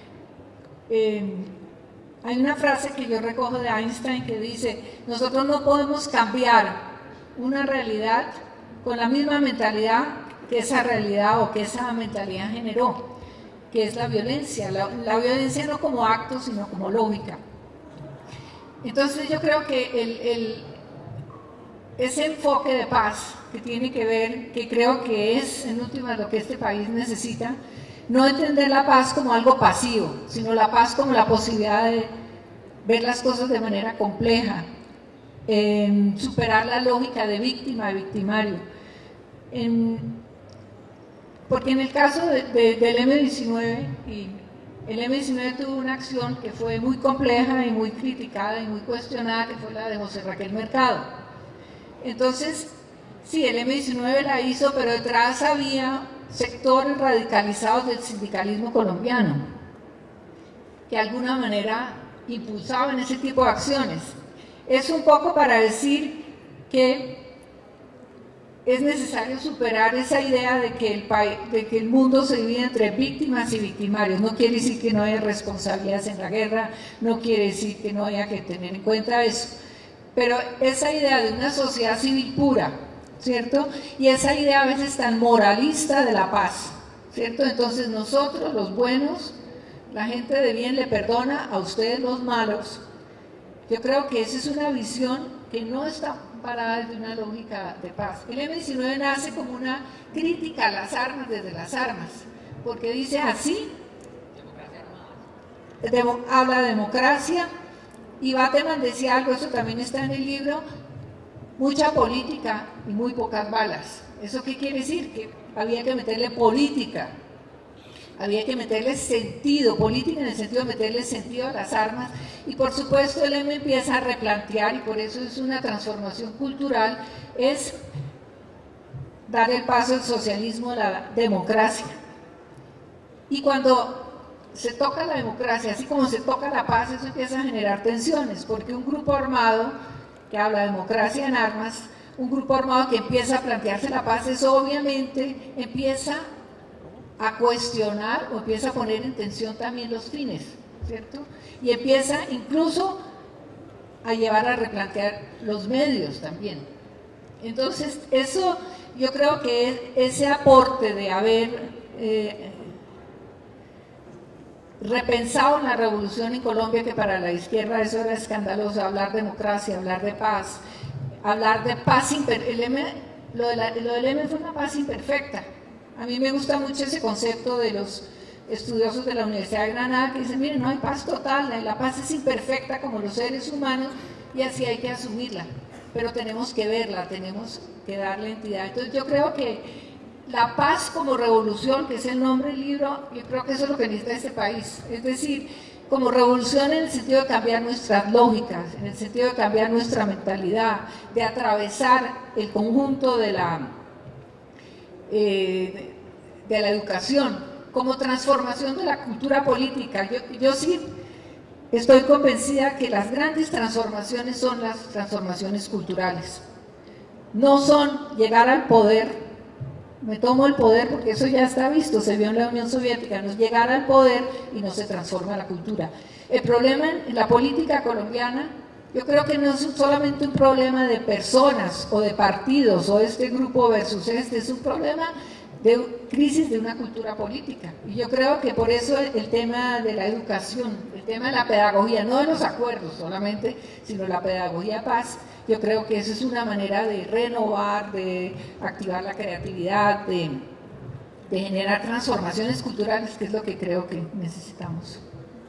hay una frase que yo recojo de Einstein que dice: nosotros no podemos cambiar una realidad con la misma mentalidad que esa realidad o que esa mentalidad generó, que es la violencia. La violencia no como acto, sino como lógica. Entonces yo creo que ese enfoque de paz que tiene que ver, que creo que es en última lo que este país necesita, no entender la paz como algo pasivo, sino la paz como la posibilidad de ver las cosas de manera compleja, superar la lógica de víctima, de victimario. Porque en el caso del M-19, el M-19 tuvo una acción que fue muy compleja y muy criticada y muy cuestionada, que fue la de José Raquel Mercado. Entonces, sí, el M-19 la hizo, pero detrás había sectores radicalizados del sindicalismo colombiano, que de alguna manera impulsaban ese tipo de acciones. Es un poco para decir que es necesario superar esa idea de que el mundo se divide entre víctimas y victimarios. No quiere decir que no haya responsabilidades en la guerra, no quiere decir que no haya que tener en cuenta eso, pero esa idea de una sociedad civil pura, ¿cierto? Y esa idea a veces tan moralista de la paz, ¿cierto? Entonces nosotros, los buenos, la gente de bien le perdona a ustedes los malos. Yo creo que esa es una visión que no está parada desde una lógica de paz. El M-19 nace como una crítica a las armas desde las armas, porque dice así, habla de democracia, y Bateman decía algo, eso también está en el libro, mucha política y muy pocas balas. ¿Eso qué quiere decir? Que había que meterle política, había que meterle sentido, política en el sentido de meterle sentido a las armas, y por supuesto el M empieza a replantear, y por eso es una transformación cultural, es dar el paso al socialismo, a la democracia. Y cuando se toca la democracia, así como se toca la paz, eso empieza a generar tensiones, porque un grupo armado que habla de democracia en armas, un grupo armado que empieza a plantearse la paz, eso obviamente empieza a cuestionar o empieza a poner en tensión también los fines, ¿cierto? Y empieza incluso a llevar a replantear los medios también. Entonces, eso yo creo que ese aporte de haber repensado la revolución en Colombia, que para la izquierda eso era escandaloso, hablar de democracia, hablar de paz lo del M fue una paz imperfecta. A mí me gusta mucho ese concepto de los estudiosos de la Universidad de Granada que dicen, miren, no hay paz total, la paz es imperfecta como los seres humanos y así hay que asumirla, pero tenemos que verla, tenemos que darle entidad. Entonces yo creo que la paz como revolución, que es el nombre del libro, yo creo que eso es lo que necesita este país, es decir, como revolución en el sentido de cambiar nuestras lógicas, en el sentido de cambiar nuestra mentalidad, de atravesar el conjunto de la educación, como transformación de la cultura política. Yo sí estoy convencida que las grandes transformaciones son las transformaciones culturales. No son llegar al poder, me tomo el poder porque eso ya está visto, se vio en la Unión Soviética, no es llegar al poder y no se transforma la cultura. El problema en la política colombiana, yo creo que no es solamente un problema de personas o de partidos o este grupo versus este, es un problema de crisis de una cultura política. Y yo creo que por eso el tema de la educación, el tema de la pedagogía, no de los acuerdos solamente, sino la pedagogía paz, yo creo que eso es una manera de renovar, de activar la creatividad, de generar transformaciones culturales, que es lo que creo que necesitamos.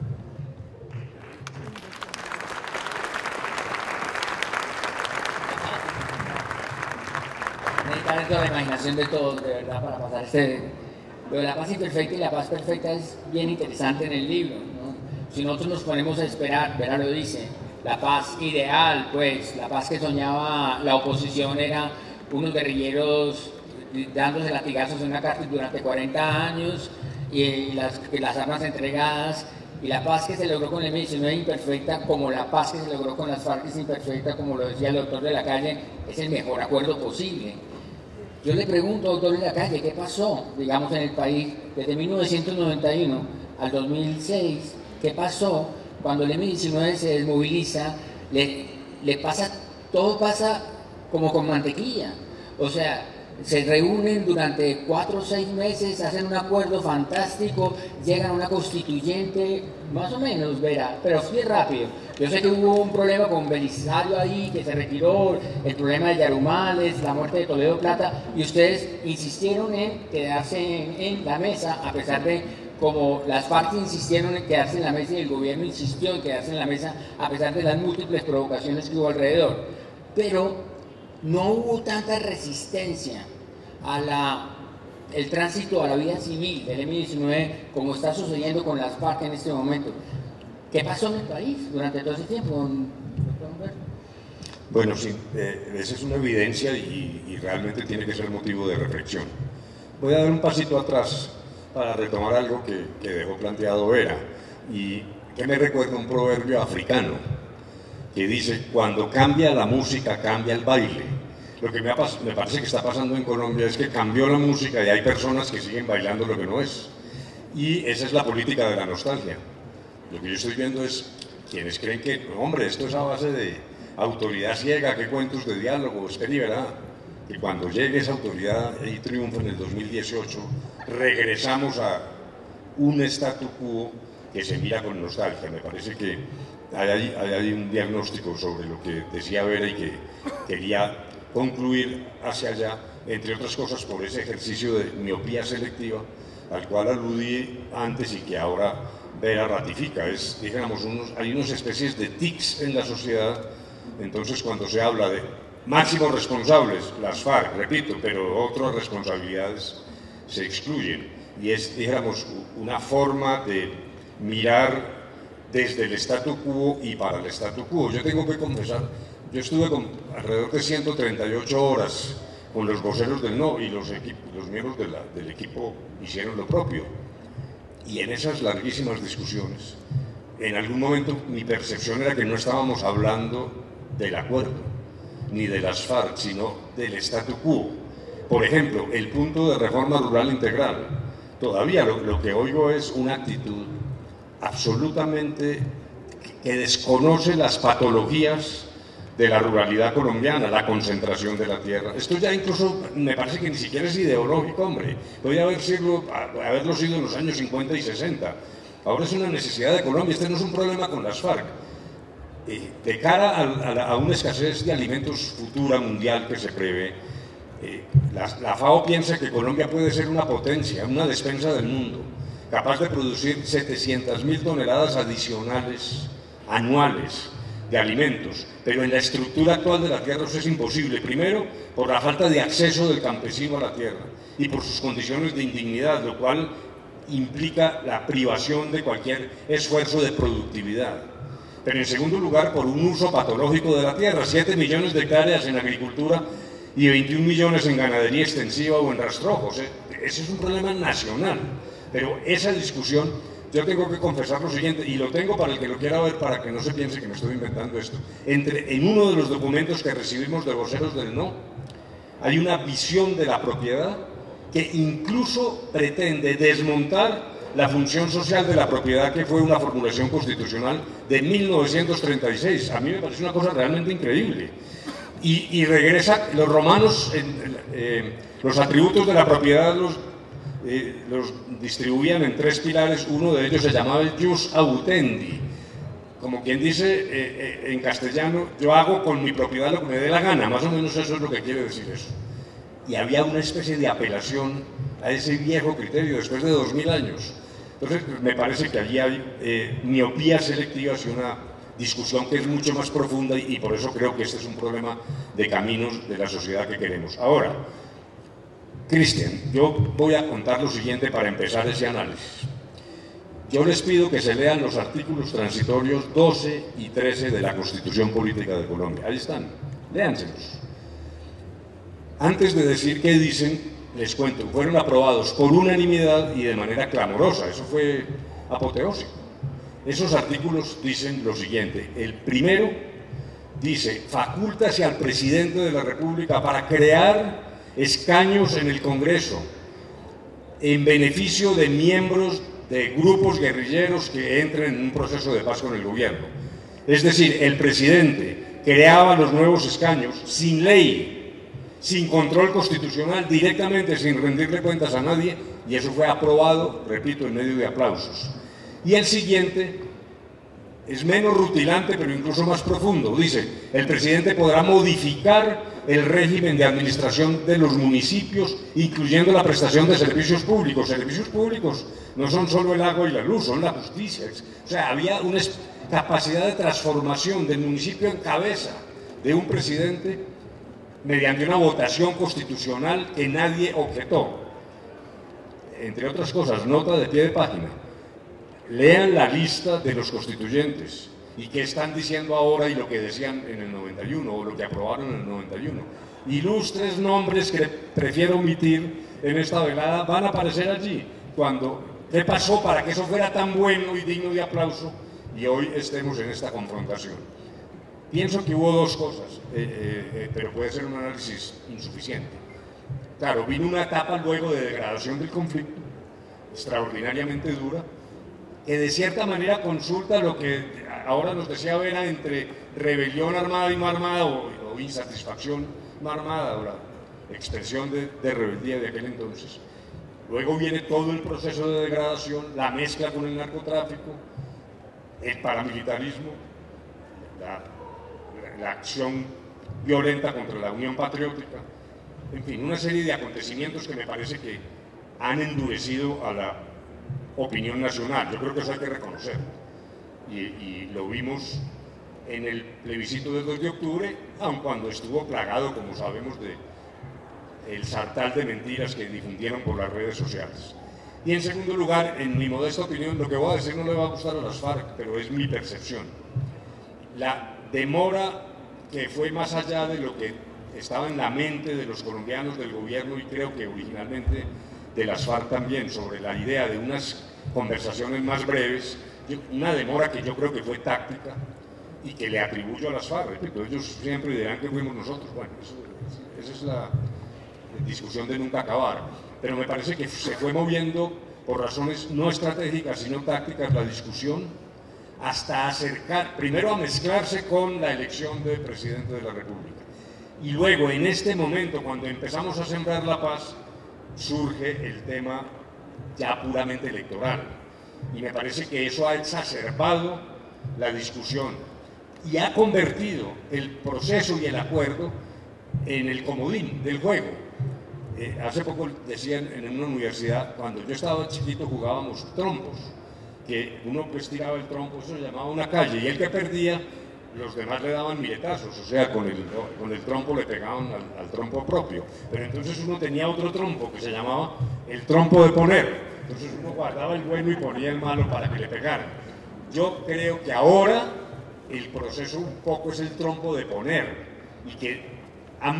Necesitar toda la imaginación de todos, de verdad, para pasar lo de la paz imperfecta y la paz perfecta es bien interesante en el libro, ¿no? Si nosotros nos ponemos a esperar, Vera lo dice, la paz ideal, pues, la paz que soñaba la oposición era unos guerrilleros dándose latigazos en una cárcel durante 40 años y las armas entregadas, y la paz que se logró con el M-19 es imperfecta, como la paz que se logró con las FARC es imperfecta, como lo decía el doctor de la Calle, es el mejor acuerdo posible. Yo le pregunto, doctor de la Calle, ¿qué pasó, digamos, en el país desde 1991 al 2006? ¿Qué pasó cuando el M-19 se desmoviliza? Todo pasa como con mantequilla. O sea, se reúnen durante 4 o 6 meses, hacen un acuerdo fantástico, llegan a una constituyente, más o menos, Vera, pero sí rápido. Yo sé que hubo un problema con Belisario ahí, que se retiró, el problema de Yarumales, la muerte de Toledo Plata, y ustedes insistieron en quedarse en la mesa, a pesar de como las FARC insistieron en quedarse en la mesa y el gobierno insistió en quedarse en la mesa, a pesar de las múltiples provocaciones que hubo alrededor. Pero no hubo tanta resistencia el tránsito a la vida civil del M-19 como está sucediendo con las FARC en este momento. ¿Qué pasó en el país durante todo ese tiempo? Bueno, sí, esa es una evidencia y realmente tiene que ser motivo de reflexión. Voy a dar un pasito atrás para retomar algo que dejó planteado Vera, y que me recuerda un proverbio africano que dice: cuando cambia la música, cambia el baile. Lo que me parece que está pasando en Colombia es que cambió la música y hay personas que siguen bailando lo que no es. Y esa es la política de la nostalgia. Lo que yo estoy viendo es quienes creen que, no, hombre, esto es a base de autoridad ciega, qué cuentos de diálogo, espera y verá, que cuando llegue esa autoridad y triunfo en el 2018, regresamos a un statu quo que se mira con nostalgia. Me parece que hay un diagnóstico sobre lo que decía Vera y que quería concluir hacia allá, entre otras cosas por ese ejercicio de miopía selectiva al cual aludí antes y que ahora Vera ratifica. Digamos, hay unas especies de tics en la sociedad. Entonces, cuando se habla de máximos responsables, las FARC, repito, pero otras responsabilidades se excluyen. Y es, digamos, una forma de mirar desde el statu quo y para el statu quo. Yo tengo que confesar, yo estuve con alrededor de 138 horas con los voceros del no, y los miembros del equipo hicieron lo propio. Y en esas larguísimas discusiones, en algún momento mi percepción era que no estábamos hablando del acuerdo, ni de las FARC, sino del statu quo. Por ejemplo, el punto de reforma rural integral. Todavía lo que oigo es una actitud absolutamente que desconoce las patologías de la ruralidad colombiana, la concentración de la tierra. Esto ya incluso me parece que ni siquiera es ideológico, hombre. Podría haberlo sido en los años 50 y 60. Ahora es una necesidad de Colombia. Este no es un problema con las FARC. De cara a una escasez de alimentos futura mundial que se prevé, la FAO piensa que Colombia puede ser una potencia, una despensa del mundo, capaz de producir 700.000 toneladas adicionales anuales de alimentos, pero en la estructura actual de la tierra eso es imposible. Primero, por la falta de acceso del campesino a la tierra y por sus condiciones de indignidad, lo cual implica la privación de cualquier esfuerzo de productividad. Pero en segundo lugar, por un uso patológico de la tierra, 7 millones de hectáreas en agricultura y 21 millones en ganadería extensiva o en rastrojos. Ese es un problema nacional, pero esa discusión, yo tengo que confesar lo siguiente, y lo tengo para el que lo quiera ver, para que no se piense que me estoy inventando esto. En uno de los documentos que recibimos de voceros del no, hay una visión de la propiedad que incluso pretende desmontar la función social de la propiedad, que fue una formulación constitucional de 1936. A mí me parece una cosa realmente increíble. Y regresa, los romanos, los atributos de la propiedad los distribuían en 3 pilares. Uno de ellos se llamaba el jus autendi, como quien dice en castellano, yo hago con mi propiedad lo que me dé la gana, más o menos eso es lo que quiere decir eso. Y había una especie de apelación a ese viejo criterio después de 2000 años. Entonces me parece que allí hay miopía selectiva y una discusión que es mucho más profunda, y por eso creo que este es un problema de caminos de la sociedad que queremos. Ahora, Cristian, yo voy a contar lo siguiente para empezar ese análisis. Yo les pido que se lean los artículos transitorios 12 y 13 de la Constitución Política de Colombia. Ahí están, léanselos. Antes de decir qué dicen, les cuento, fueron aprobados por unanimidad y de manera clamorosa. Eso fue apoteósico. Esos artículos dicen lo siguiente. El primero dice: facúltase al presidente de la República para crear escaños en el Congreso en beneficio de miembros de grupos guerrilleros que entren en un proceso de paz con el gobierno. Es decir, el presidente creaba los nuevos escaños sin ley, sin control constitucional, directamente, sin rendirle cuentas a nadie, y eso fue aprobado, repito, en medio de aplausos. Y el siguiente es menos rutilante, pero incluso más profundo. Dice: el presidente podrá modificar el régimen de administración de los municipios, incluyendo la prestación de servicios públicos. Servicios públicos no son solo el agua y la luz, son la justicia. O sea, había una capacidad de transformación del municipio en cabeza de un presidente mediante una votación constitucional que nadie objetó. Entre otras cosas, nota de pie de página: lean la lista de los constituyentes y qué están diciendo ahora y lo que decían en el 91 o lo que aprobaron en el 91. Ilustres nombres que prefiero omitir en esta velada van a aparecer allí. ¿Qué pasó para que eso fuera tan bueno y digno de aplauso y hoy estemos en esta confrontación? Pienso que hubo dos cosas, pero puede ser un análisis insuficiente. Claro, vino una etapa luego de degradación del conflicto, extraordinariamente dura, que de cierta manera consulta lo que ahora nos decía Vera entre rebelión armada y no armada, o insatisfacción no armada, o la extensión de rebeldía de aquel entonces. Luego viene todo el proceso de degradación, la mezcla con el narcotráfico, el paramilitarismo, la acción violenta contra la Unión Patriótica, en fin, una serie de acontecimientos que me parece que han endurecido a la opinión nacional. Yo creo que eso hay que reconocerlo, y lo vimos en el plebiscito del 2 de octubre, aun cuando estuvo plagado, como sabemos, de el sartal de mentiras que difundieron por las redes sociales. Y en segundo lugar, en mi modesta opinión, lo que voy a decir no le va a gustar a las FARC, pero es mi percepción. La demora que fue más allá de lo que estaba en la mente de los colombianos, del gobierno, y creo que originalmente de las FARC también, sobre la idea de unas conversaciones más breves, una demora que yo creo que fue táctica y que le atribuyo a las FARC. Repito, ellos siempre dirán que fuimos nosotros. Bueno, esa es la discusión de nunca acabar, pero me parece que se fue moviendo por razones no estratégicas sino tácticas la discusión hasta acercar, primero a mezclarse con la elección del presidente de la República, y luego en este momento, cuando empezamos a sembrar la paz, surge el tema ya puramente electoral, y me parece que eso ha exacerbado la discusión y ha convertido el proceso y el acuerdo en el comodín del juego. Hace poco decían en una universidad, cuando yo estaba chiquito jugábamos trompos, que uno pues tiraba el trompo, eso se llamaba una calle, y el que perdía, los demás le daban miletazos, o sea, con el trompo le pegaban al trompo propio, pero entonces uno tenía otro trompo que se llamaba el trompo de poner, entonces uno guardaba el bueno y ponía el malo para que le pegaran. Yo creo que ahora el proceso un poco es el trompo de poner, y que ha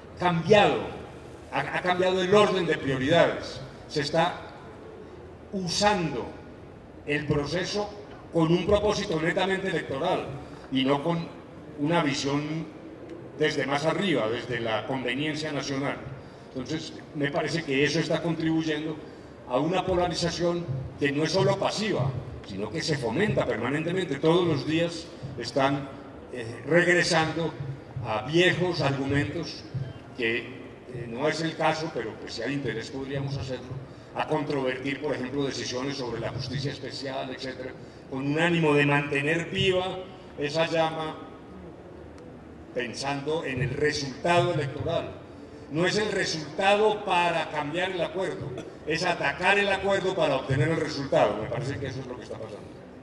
cambiado el orden de prioridades. Se está usando el proceso con un propósito netamente electoral y no con una visión desde más arriba, desde la conveniencia nacional. Entonces, me parece que eso está contribuyendo a una polarización que no es solo pasiva, sino que se fomenta permanentemente. Todos los días están regresando a viejos argumentos que no es el caso, pero pues si hay interés podríamos hacerlo, a controvertir, por ejemplo, decisiones sobre la justicia especial, etcétera, con un ánimo de mantener viva esa llama, pensando en el resultado electoral. No es el resultado para cambiar el acuerdo, es atacar el acuerdo para obtener el resultado. Me parece que eso es lo que está pasando.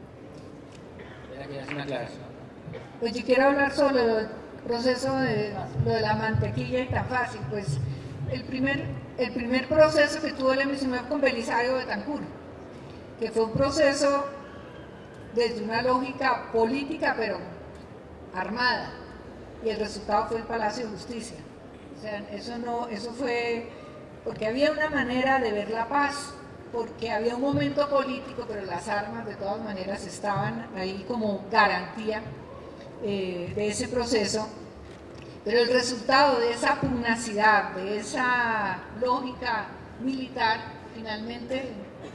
Es una aclaración. Pues yo quiero hablar sobre el proceso de lo de la mantequilla y tan fácil. Pues el primer proceso que tuvo el M19 con Belisario Betancur, que fue un proceso desde una lógica política pero armada, y el resultado fue el Palacio de Justicia. O sea, eso fue porque había una manera de ver la paz, porque había un momento político, pero las armas de todas maneras estaban ahí como garantía de ese proceso. Pero el resultado de esa pugnacidad, de esa lógica militar, finalmente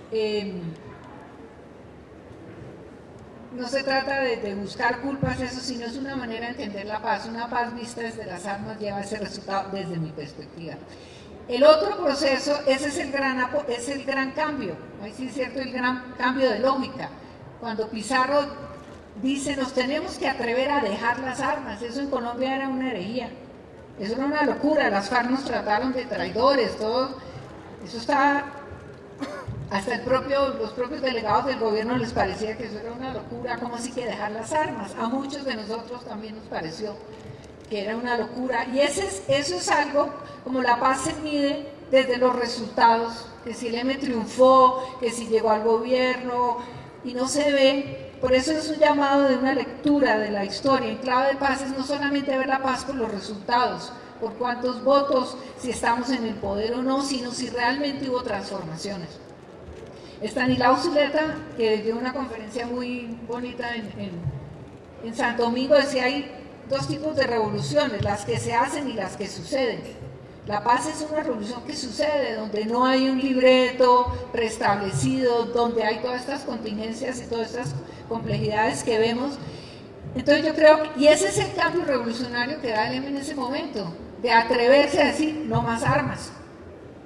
no se trata de buscar culpas, eso, sino es una manera de entender la paz. Una paz vista desde las armas lleva ese resultado desde mi perspectiva. El otro proceso, ese es el gran cambio, ahí sí es cierto, el gran cambio de lógica. Cuando Pizarro dice, nos tenemos que atrever a dejar las armas, eso en Colombia era una herejía, eso era una locura, las FARC nos trataron de traidores, todo, eso estaba, hasta los propios delegados del gobierno les parecía que eso era una locura, como así que dejar las armas, a muchos de nosotros también nos pareció que era una locura, y eso es algo, como la paz se mide desde los resultados, que si el M triunfó, que si llegó al gobierno, y no se ve. Por eso es un llamado de una lectura de la historia. En clave de paz es no solamente ver la paz por los resultados, por cuántos votos, si estamos en el poder o no, sino si realmente hubo transformaciones. Estanislao Zuleta, que dio una conferencia muy bonita en Santo Domingo, decía hay dos tipos de revoluciones, las que se hacen y las que suceden. La paz es una revolución que sucede, donde no hay un libreto preestablecido, donde hay todas estas contingencias y todas estas complejidades que vemos. Entonces yo creo, y ese es el cambio revolucionario que da el M en ese momento, de atreverse a decir no más armas.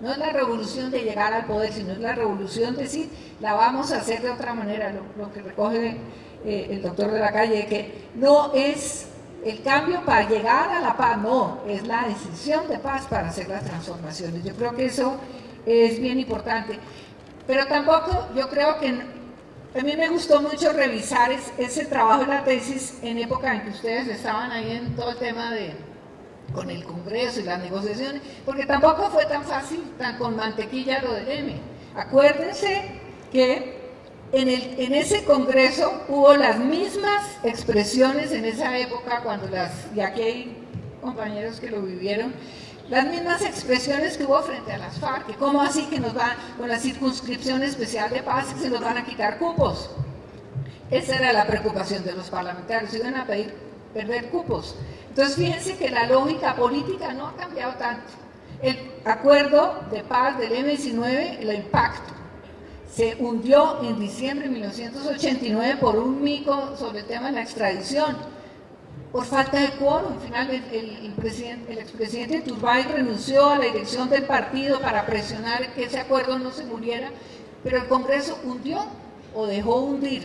No es la revolución de llegar al poder, sino es la revolución de decir, la vamos a hacer de otra manera, lo que recoge el doctor de la Calle, que no es el cambio para llegar a la paz, no, es la decisión de paz para hacer las transformaciones. Yo creo que eso es bien importante. Pero tampoco, yo creo que a mí me gustó mucho revisar ese trabajo de la tesis en época en que ustedes estaban ahí en todo el tema con el Congreso y las negociaciones, porque tampoco fue tan fácil, tan con mantequilla lo del M. Acuérdense que en ese Congreso hubo las mismas expresiones en esa época, y aquí hay compañeros que lo vivieron, las mismas expresiones que hubo frente a las FARC, que cómo así que nos van, con la circunscripción especial de paz, que se nos van a quitar cupos. Esa era la preocupación de los parlamentarios, iban a perder cupos. Entonces fíjense que la lógica política no ha cambiado tanto. El acuerdo de paz del M-19, el impacto, se hundió en diciembre de 1989 por un mico sobre el tema de la extradición, por falta de quórum. Finalmente el expresidente Turbay renunció a la dirección del partido para presionar que ese acuerdo no se muriera, pero el Congreso hundió o dejó hundir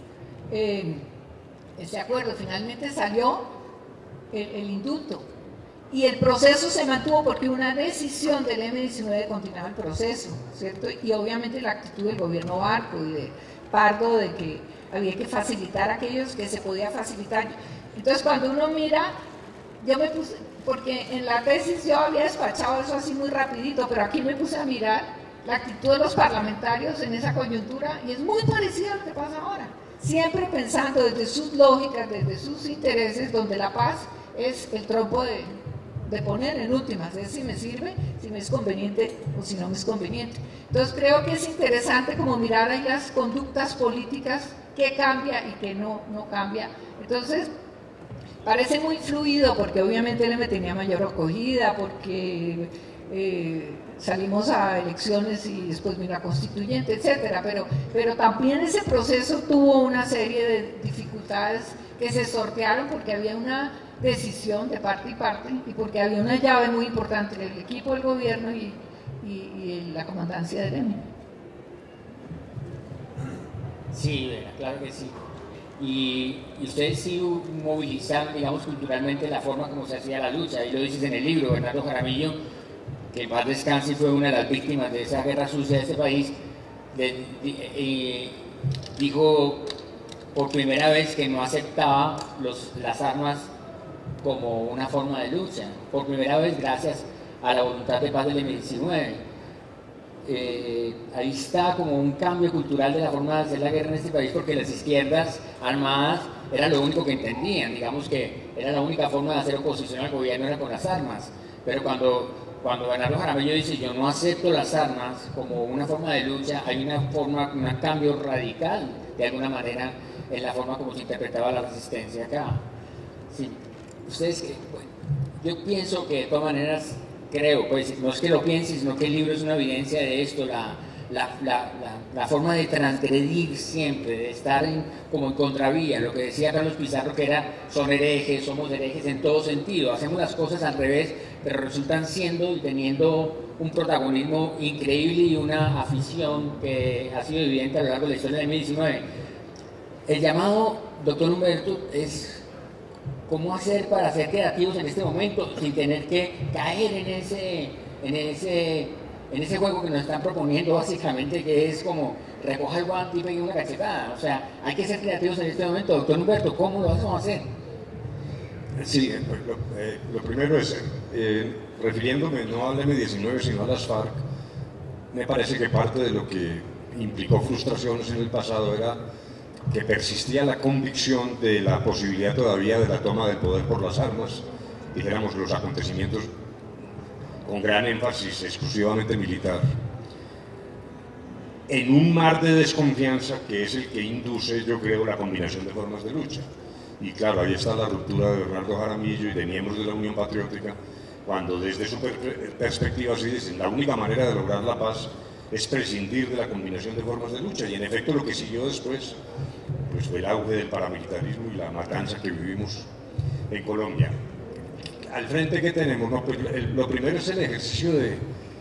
ese acuerdo. Finalmente salió el indulto y el proceso se mantuvo porque una decisión del M-19 continuaba el proceso, ¿cierto? Y obviamente la actitud del gobierno Barco y de Pardo de que había que facilitar a aquellos que se podía facilitar. Entonces cuando uno mira, yo me puse, porque en la tesis yo había despachado eso así muy rapidito, pero aquí me puse a mirar la actitud de los parlamentarios en esa coyuntura y es muy parecida a lo que pasa ahora, siempre pensando desde sus lógicas, desde sus intereses, donde la paz es el trompo de poner en últimas, es si me sirve, si me es conveniente o si no me es conveniente. Entonces creo que es interesante como mirar ahí las conductas políticas, qué cambia y qué no cambia. Entonces parece muy fluido porque obviamente él me tenía mayor acogida, porque salimos a elecciones y después vino la constituyente, etcétera, pero también ese proceso tuvo una serie de dificultades que se sortearon porque había una decisión de parte y parte y porque había una llave muy importante en el equipo del gobierno y la comandancia del EMI. Sí, claro que sí. Y ustedes sí movilizaron, digamos, culturalmente la forma como se hacía la lucha, y lo dices en el libro. Bernardo Jaramillo, que en paz descanse y fue una de las víctimas de esa guerra sucia de este país, dijo por primera vez que no aceptaba las armas como una forma de lucha, por primera vez gracias a la voluntad de paz del M-19. Ahí está como un cambio cultural de la forma de hacer la guerra en este país, porque las izquierdas armadas era lo único que entendían, digamos que era la única forma de hacer oposición al gobierno era con las armas, pero cuando Bernardo Jaramillo dice yo no acepto las armas como una forma de lucha, hay un cambio radical de alguna manera en la forma como se interpretaba la resistencia acá. Sí. Ustedes, bueno, yo pienso que de todas maneras, creo, pues no es que lo piense, sino que el libro es una evidencia de esto, la forma de transgredir siempre, de estar como en contravía, lo que decía Carlos Pizarro, que era somos herejes en todo sentido, hacemos las cosas al revés, pero resultan siendo y teniendo un protagonismo increíble y una afición que ha sido evidente a lo largo de la historia del M-19. El llamado, doctor Humberto, es cómo hacer para ser creativos en este momento sin tener que caer en ese juego que nos están proponiendo básicamente, que es como recoja el guante y pegue una cachetada. O sea, hay que ser creativos en este momento. Doctor Humberto, ¿cómo lo vamos a hacer? Sí, lo primero es, refiriéndome no al M-19 sino a las FARC, me parece que parte de lo que implicó frustraciones en el pasado era que persistía la convicción de la posibilidad todavía de la toma del poder por las armas, dijéramos los acontecimientos con gran énfasis exclusivamente militar, en un mar de desconfianza que es el que induce, yo creo, la combinación de formas de lucha. Y claro, ahí está la ruptura de Bernardo Jaramillo y de miembros de la Unión Patriótica, cuando desde su perspectiva se dicen la única manera de lograr la paz es prescindir de la combinación de formas de lucha, y en efecto lo que siguió después pues fue el auge del paramilitarismo y la matanza que vivimos en Colombia. Al frente que tenemos, no, pues, lo primero es el ejercicio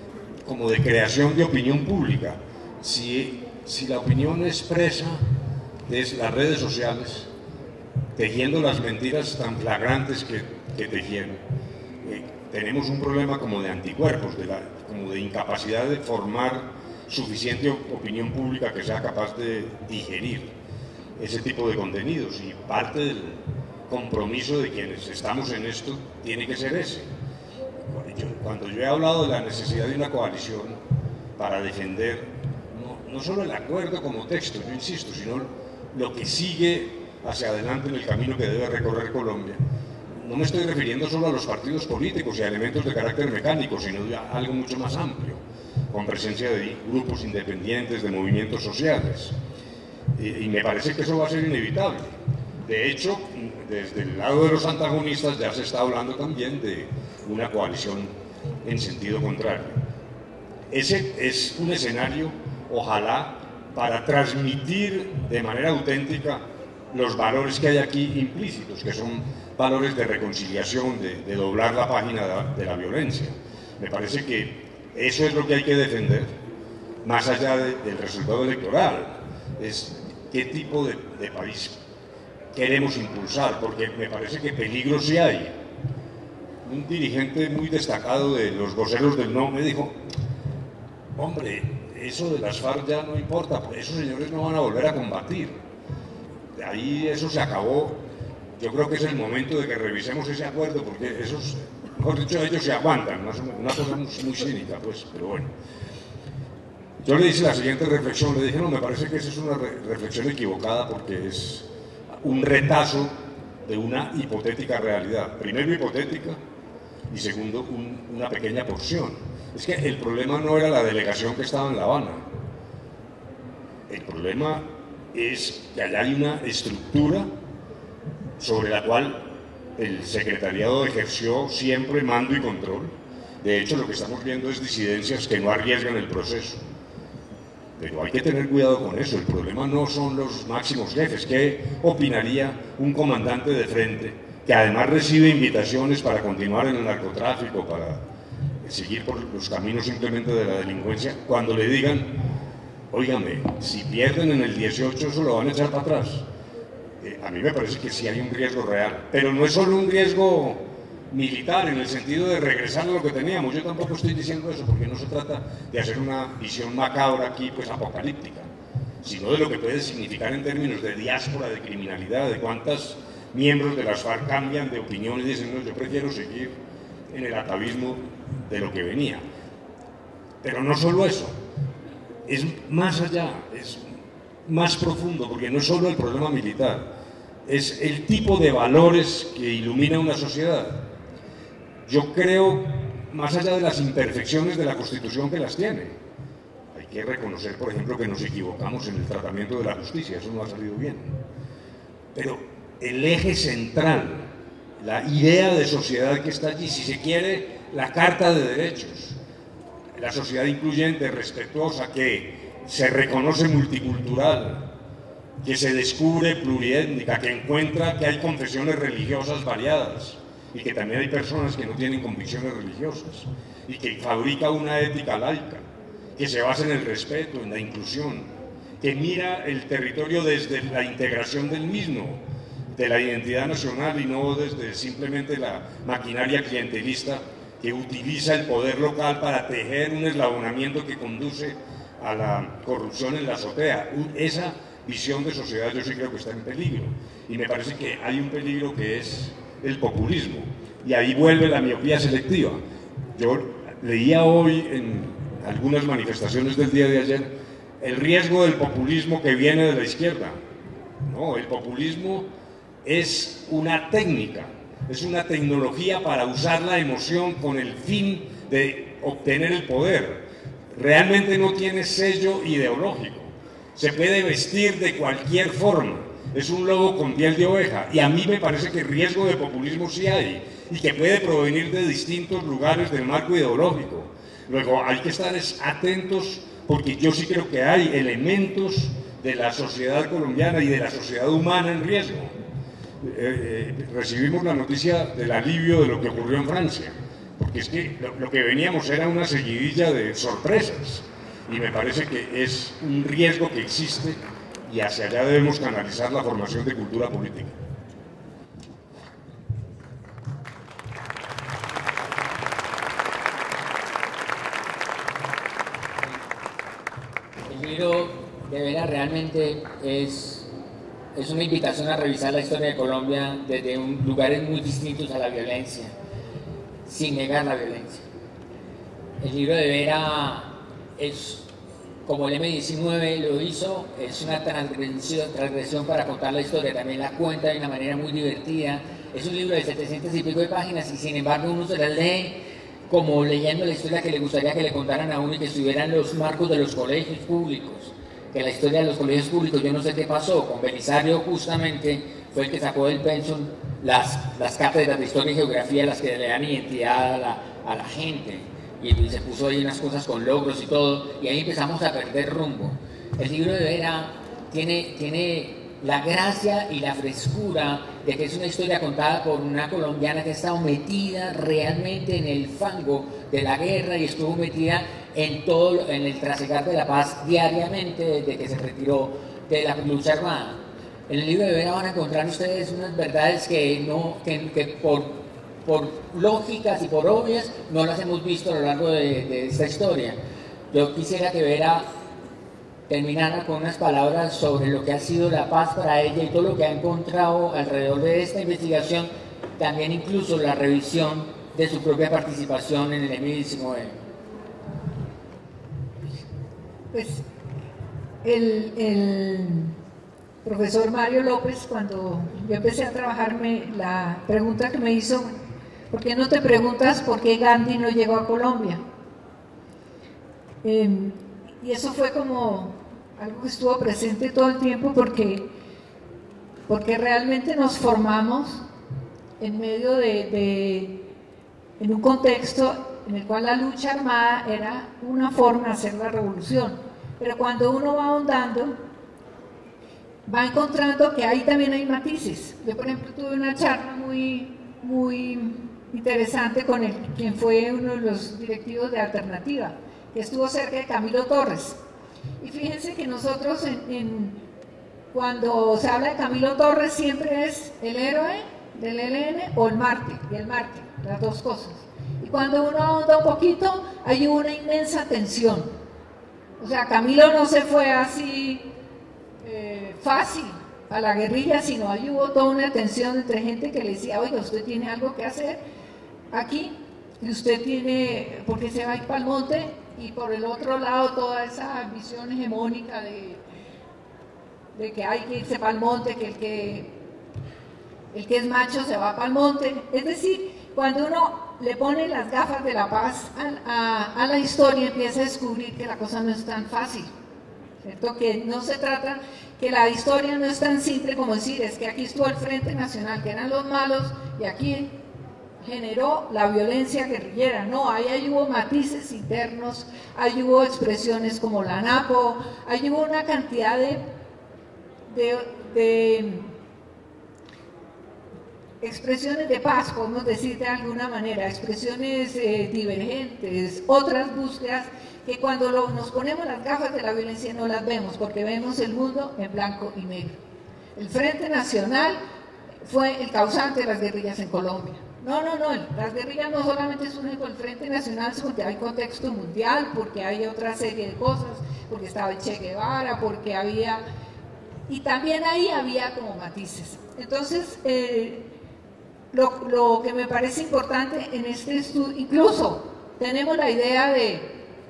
como de creación de opinión pública. Si la opinión expresa desde las redes sociales, tejiendo las mentiras tan flagrantes que tejieron, tenemos un problema como de anticuerpos, como de incapacidad de formar suficiente opinión pública que sea capaz de digerir ese tipo de contenidos, y parte del compromiso de quienes estamos en esto tiene que ser ese. Cuando yo he hablado de la necesidad de una coalición para defender no solo el acuerdo como texto, yo insisto, sino lo que sigue hacia adelante en el camino que debe recorrer Colombia, no me estoy refiriendo solo a los partidos políticos y a elementos de carácter mecánico, sino a algo mucho más amplio, con presencia de grupos independientes, de movimientos sociales. Y me parece que eso va a ser inevitable. De hecho, desde el lado de los antagonistas ya se está hablando también de una coalición en sentido contrario. Ese es un escenario, ojalá, para transmitir de manera auténtica los valores que hay aquí implícitos, que son valores de reconciliación, de doblar la página de la violencia. Me parece que eso es lo que hay que defender, más allá del resultado electoral. Es qué tipo de país queremos impulsar, porque me parece que peligro sí hay. Un dirigente muy destacado de los voceros del no me dijo: hombre, eso de las FARC ya no importa, pues esos señores no van a volver a combatir. De ahí eso se acabó. Yo creo que es el momento de que revisemos ese acuerdo, porque esos, mejor dicho, ellos se aguantan, una cosa muy cínica, pues, pero bueno. Yo le hice la siguiente reflexión, le dije: no, me parece que esa es una reflexión equivocada, porque es un retazo de una hipotética realidad. Primero, hipotética, y segundo, una pequeña porción. Es que el problema no era la delegación que estaba en La Habana. El problema es que allá hay una estructura sobre la cual el secretariado ejerció siempre mando y control. De hecho, lo que estamos viendo es disidencias que no arriesgan el proceso. Pero hay que tener cuidado con eso. El problema no son los máximos jefes. ¿Qué opinaría un comandante de frente que además recibe invitaciones para continuar en el narcotráfico, para seguir por los caminos simplemente de la delincuencia, cuando le digan: óigame, si pierden en el 18 eso lo van a echar para atrás? A mí me parece que sí hay un riesgo real, pero no es solo un riesgo militar en el sentido de regresar a lo que teníamos. Yo tampoco estoy diciendo eso, porque no se trata de hacer una visión macabra aquí, pues apocalíptica, sino de lo que puede significar en términos de diáspora, de criminalidad, de cuántos miembros de las FARC cambian de opinión y dicen: no, yo prefiero seguir en el atavismo de lo que venía. Pero no solo eso, es más allá, es más profundo, porque no es solo el problema militar, es el tipo de valores que ilumina una sociedad. Yo creo, más allá de las imperfecciones de la Constitución, que las tiene. Hay que reconocer, por ejemplo, que nos equivocamos en el tratamiento de la justicia, eso no ha salido bien. Pero el eje central, la idea de sociedad que está allí, si se quiere, la Carta de Derechos, la sociedad incluyente, respetuosa, que se reconoce multicultural, que se descubre pluriétnica, que encuentra que hay confesiones religiosas variadas y que también hay personas que no tienen convicciones religiosas, y que fabrica una ética laica que se basa en el respeto, en la inclusión, que mira el territorio desde la integración del mismo, de la identidad nacional, y no desde simplemente la maquinaria clientelista que utiliza el poder local para tejer un eslabonamiento que conduce a la corrupción en la azotea. Esa visión de sociedad yo sí creo que está en peligro, y me parece que hay un peligro que es el populismo, y ahí vuelve la miopía selectiva. Yo leía hoy en algunas manifestaciones del día de ayer el riesgo del populismo que viene de la izquierda. No, el populismo es una técnica, es una tecnología para usar la emoción con el fin de obtener el poder. Realmente no tiene sello ideológico, se puede vestir de cualquier forma, es un lobo con piel de oveja, y a mí me parece que riesgo de populismo sí hay, y que puede provenir de distintos lugares del marco ideológico. Luego hay que estar atentos, porque yo sí creo que hay elementos de la sociedad colombiana y de la sociedad humana en riesgo. Recibimos la noticia del alivio de lo que ocurrió en Francia, porque porque es que lo que veníamos era una seguidilla de sorpresas, y me parece que es un riesgo que existe, y hacia allá debemos canalizar la formación de cultura política. El libro de Vera realmente es una invitación a revisar la historia de Colombia desde lugares muy distintos a la violencia, sin negar la violencia. El libro de Vera es, como el M19 lo hizo, es una transgresión para contar la historia, también la cuenta de una manera muy divertida. Es un libro de 700 y pico de páginas y sin embargo uno se las lee como leyendo la historia que le gustaría que le contaran a uno y que estuvieran los marcos de los colegios públicos. Que la historia de los colegios públicos, yo no sé qué pasó, con Belisario justamente fue el que sacó del pensum las cátedras de historia y geografía, las que le dan identidad a la gente, y se puso ahí unas cosas con logros y todo, y ahí empezamos a perder rumbo. El libro de Vera tiene la gracia y la frescura de que es una historia contada por una colombiana que ha estado metida realmente en el fango de la guerra y estuvo metida en el trasegar de la paz diariamente desde que se retiró de la lucha armada. En el libro de Vera van a encontrar ustedes unas verdades que por lógicas y por obvias no las hemos visto a lo largo de esta historia. Yo quisiera que Vera terminara con unas palabras sobre lo que ha sido la paz para ella y todo lo que ha encontrado alrededor de esta investigación, también incluso la revisión de su propia participación en el M19. Pues el profesor Mario López, cuando yo empecé a trabajarme, la pregunta que me hizo, ¿por qué no te preguntas por qué Gandhi no llegó a Colombia? Y eso fue como algo que estuvo presente todo el tiempo porque realmente nos formamos en medio en un contexto en el cual la lucha armada era una forma de hacer la revolución. Pero cuando uno va ahondando, va encontrando que ahí también hay matices. Yo, por ejemplo, tuve una charla muy interesante con quien fue uno de los directivos de Alternativa, que estuvo cerca de Camilo Torres. Y fíjense que nosotros cuando se habla de Camilo Torres siempre es el héroe del ELN o el mártir, las dos cosas. Y cuando uno ahonda un poquito, hay una inmensa tensión. O sea, Camilo no se fue así fácil a la guerrilla, sino ahí hubo toda una tensión entre gente que le decía, oiga, usted tiene algo que hacer aquí, y usted tiene, porque se va a ir para el monte, y por el otro lado toda esa visión hegemónica de que hay que irse para el monte, que el que es macho se va para el monte. Es decir, cuando uno le pone las gafas de la paz a la historia, empieza a descubrir que la cosa no es tan fácil, ¿cierto? Que no se trata, que la historia no es tan simple como decir, es que aquí estuvo el Frente Nacional, que eran los malos, y aquí generó la violencia guerrillera. No, ahí hubo matices internos, ahí hubo expresiones como la NAPO, ahí hubo una cantidad de expresiones de paz, podemos decir de alguna manera, expresiones divergentes, otras búsquedas que cuando nos ponemos las gafas de la violencia no las vemos, porque vemos el mundo en blanco y negro. El Frente Nacional fue el causante de las guerrillas en Colombia. No, las guerrillas no solamente es único el Frente Nacional, porque hay contexto mundial, porque hay otra serie de cosas, porque estaba el Che Guevara, porque había... Y también ahí había como matices. Entonces, lo que me parece importante en este estudio, incluso tenemos la idea de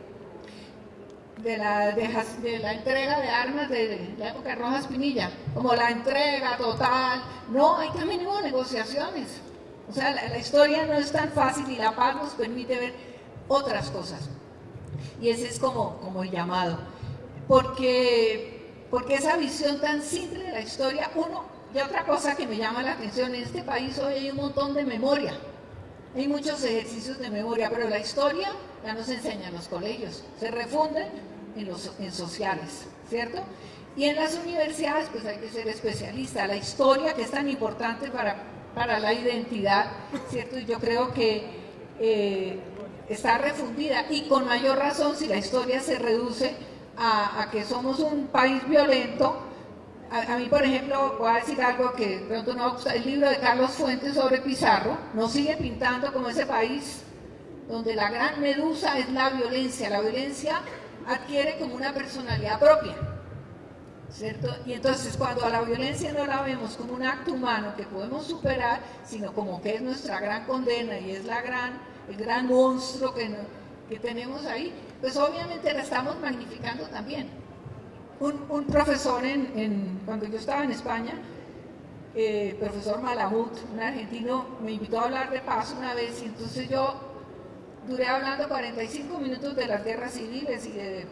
la entrega de armas de la época de Rojas Pinilla, como la entrega total. No, ahí también hubo negociaciones. O sea, la historia no es tan fácil y la paz nos permite ver otras cosas. Y ese es como el llamado. Porque esa visión tan simple de la historia, y otra cosa que me llama la atención, en este país hoy hay un montón de memoria. Hay muchos ejercicios de memoria, pero la historia ya no se enseña en los colegios, se refunden en sociales, ¿cierto? Y en las universidades pues hay que ser especialista. La historia, que es tan importante para la identidad, ¿cierto? Y yo creo que está refundida, y con mayor razón si la historia se reduce a que somos un país violento. A mí, por ejemplo, voy a decir algo que de pronto no va a gustar: el libro de Carlos Fuentes sobre Pizarro nos sigue pintando como ese país donde la gran medusa es la violencia adquiere como una personalidad propia, ¿cierto? Y entonces cuando a la violencia no la vemos como un acto humano que podemos superar, sino como que es nuestra gran condena y es el gran monstruo que tenemos ahí, pues obviamente la estamos magnificando también. Un profesor cuando yo estaba en España, profesor Malamud, un argentino, me invitó a hablar de paz una vez, y entonces yo duré hablando 45 minutos de las guerras civiles y de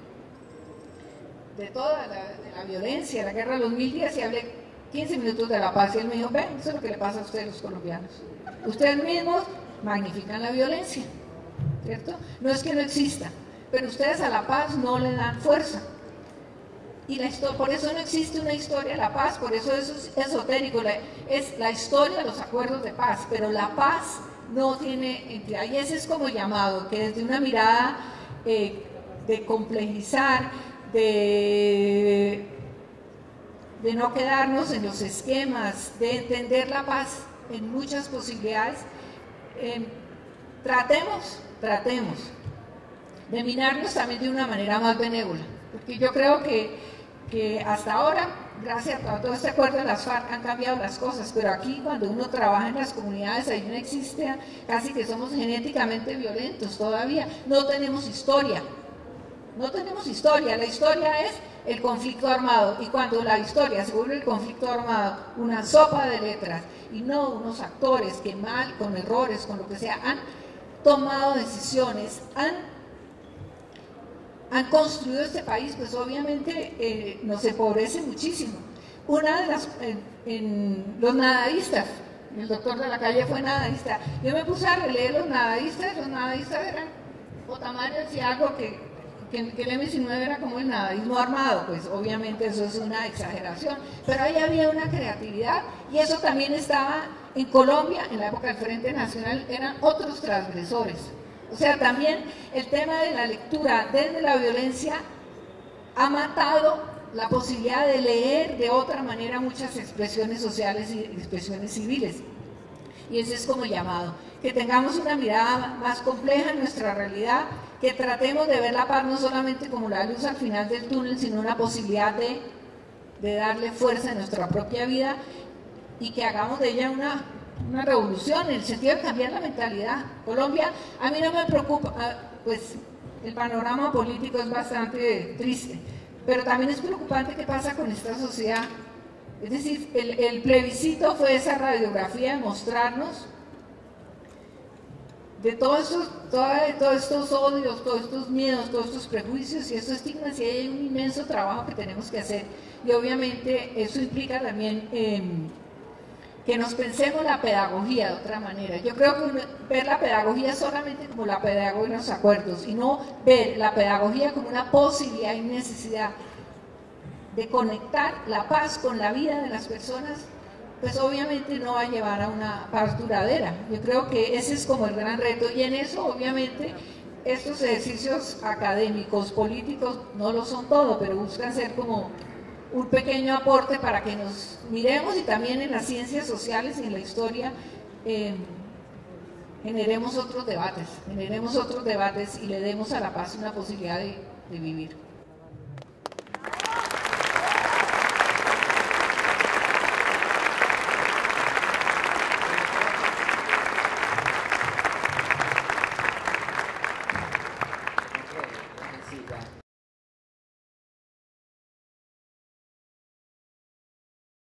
toda la violencia, la guerra de los 1000 días, y hablé 15 minutos de la paz, y él me dijo: ven, eso es lo que le pasa a ustedes los colombianos, ustedes mismos magnifican la violencia, ¿cierto? No es que no exista, pero ustedes a la paz no le dan fuerza. Y por eso no existe una historia de la paz, por eso eso es esotérico, es la historia de los acuerdos de paz, pero la paz no tiene entidad, y ese es como llamado, que desde una mirada de complejizar, de no quedarnos en los esquemas, de entender la paz en muchas posibilidades, tratemos de mirarnos también de una manera más benévola, porque yo creo que hasta ahora, gracias a todo este acuerdo de las FARC, han cambiado las cosas, pero aquí cuando uno trabaja en las comunidades, ahí no existe, casi que somos genéticamente violentos todavía, no tenemos historia, la historia es el conflicto armado, y cuando la historia se vuelve el conflicto armado una sopa de letras, y no unos actores que mal, con errores, con lo que sea, han tomado decisiones, han construido este país, pues obviamente nos empobrece muchísimo. Una de los nadadistas, el doctor de la Calle fue nadadista, yo me puse a releer los nadadistas eran potamarios, y algo que el M19 era como el nadadismo armado, pues obviamente eso es una exageración, pero ahí había una creatividad, y eso también estaba en Colombia, en la época del Frente Nacional, eran otros transgresores. O sea, también el tema de la lectura desde la violencia ha matado la posibilidad de leer de otra manera muchas expresiones sociales y expresiones civiles. Y ese es como llamado, que tengamos una mirada más compleja en nuestra realidad, que tratemos de ver la paz no solamente como la luz al final del túnel, sino una posibilidad de darle fuerza a nuestra propia vida, y que hagamos de ella una revolución en el sentido de cambiar la mentalidad. Colombia, a mí no me preocupa, pues el panorama político es bastante triste, pero también es preocupante qué pasa con esta sociedad. Es decir, el plebiscito fue esa radiografía de mostrarnos de todos estos odios, todos estos miedos, todos estos prejuicios y estos estigmas, y hay un inmenso trabajo que tenemos que hacer, y obviamente eso implica también que nos pensemos la pedagogía de otra manera. Yo creo que ver la pedagogía solamente como la pedagogía de los acuerdos, y no ver la pedagogía como una posibilidad y necesidad de conectar la paz con la vida de las personas, pues obviamente no va a llevar a una paz duradera. Yo creo que ese es como el gran reto, y en eso obviamente estos ejercicios académicos, políticos, no lo son todo, pero buscan ser como un pequeño aporte para que nos miremos, y también en las ciencias sociales y en la historia generemos otros debates y le demos a la paz una posibilidad de vivir.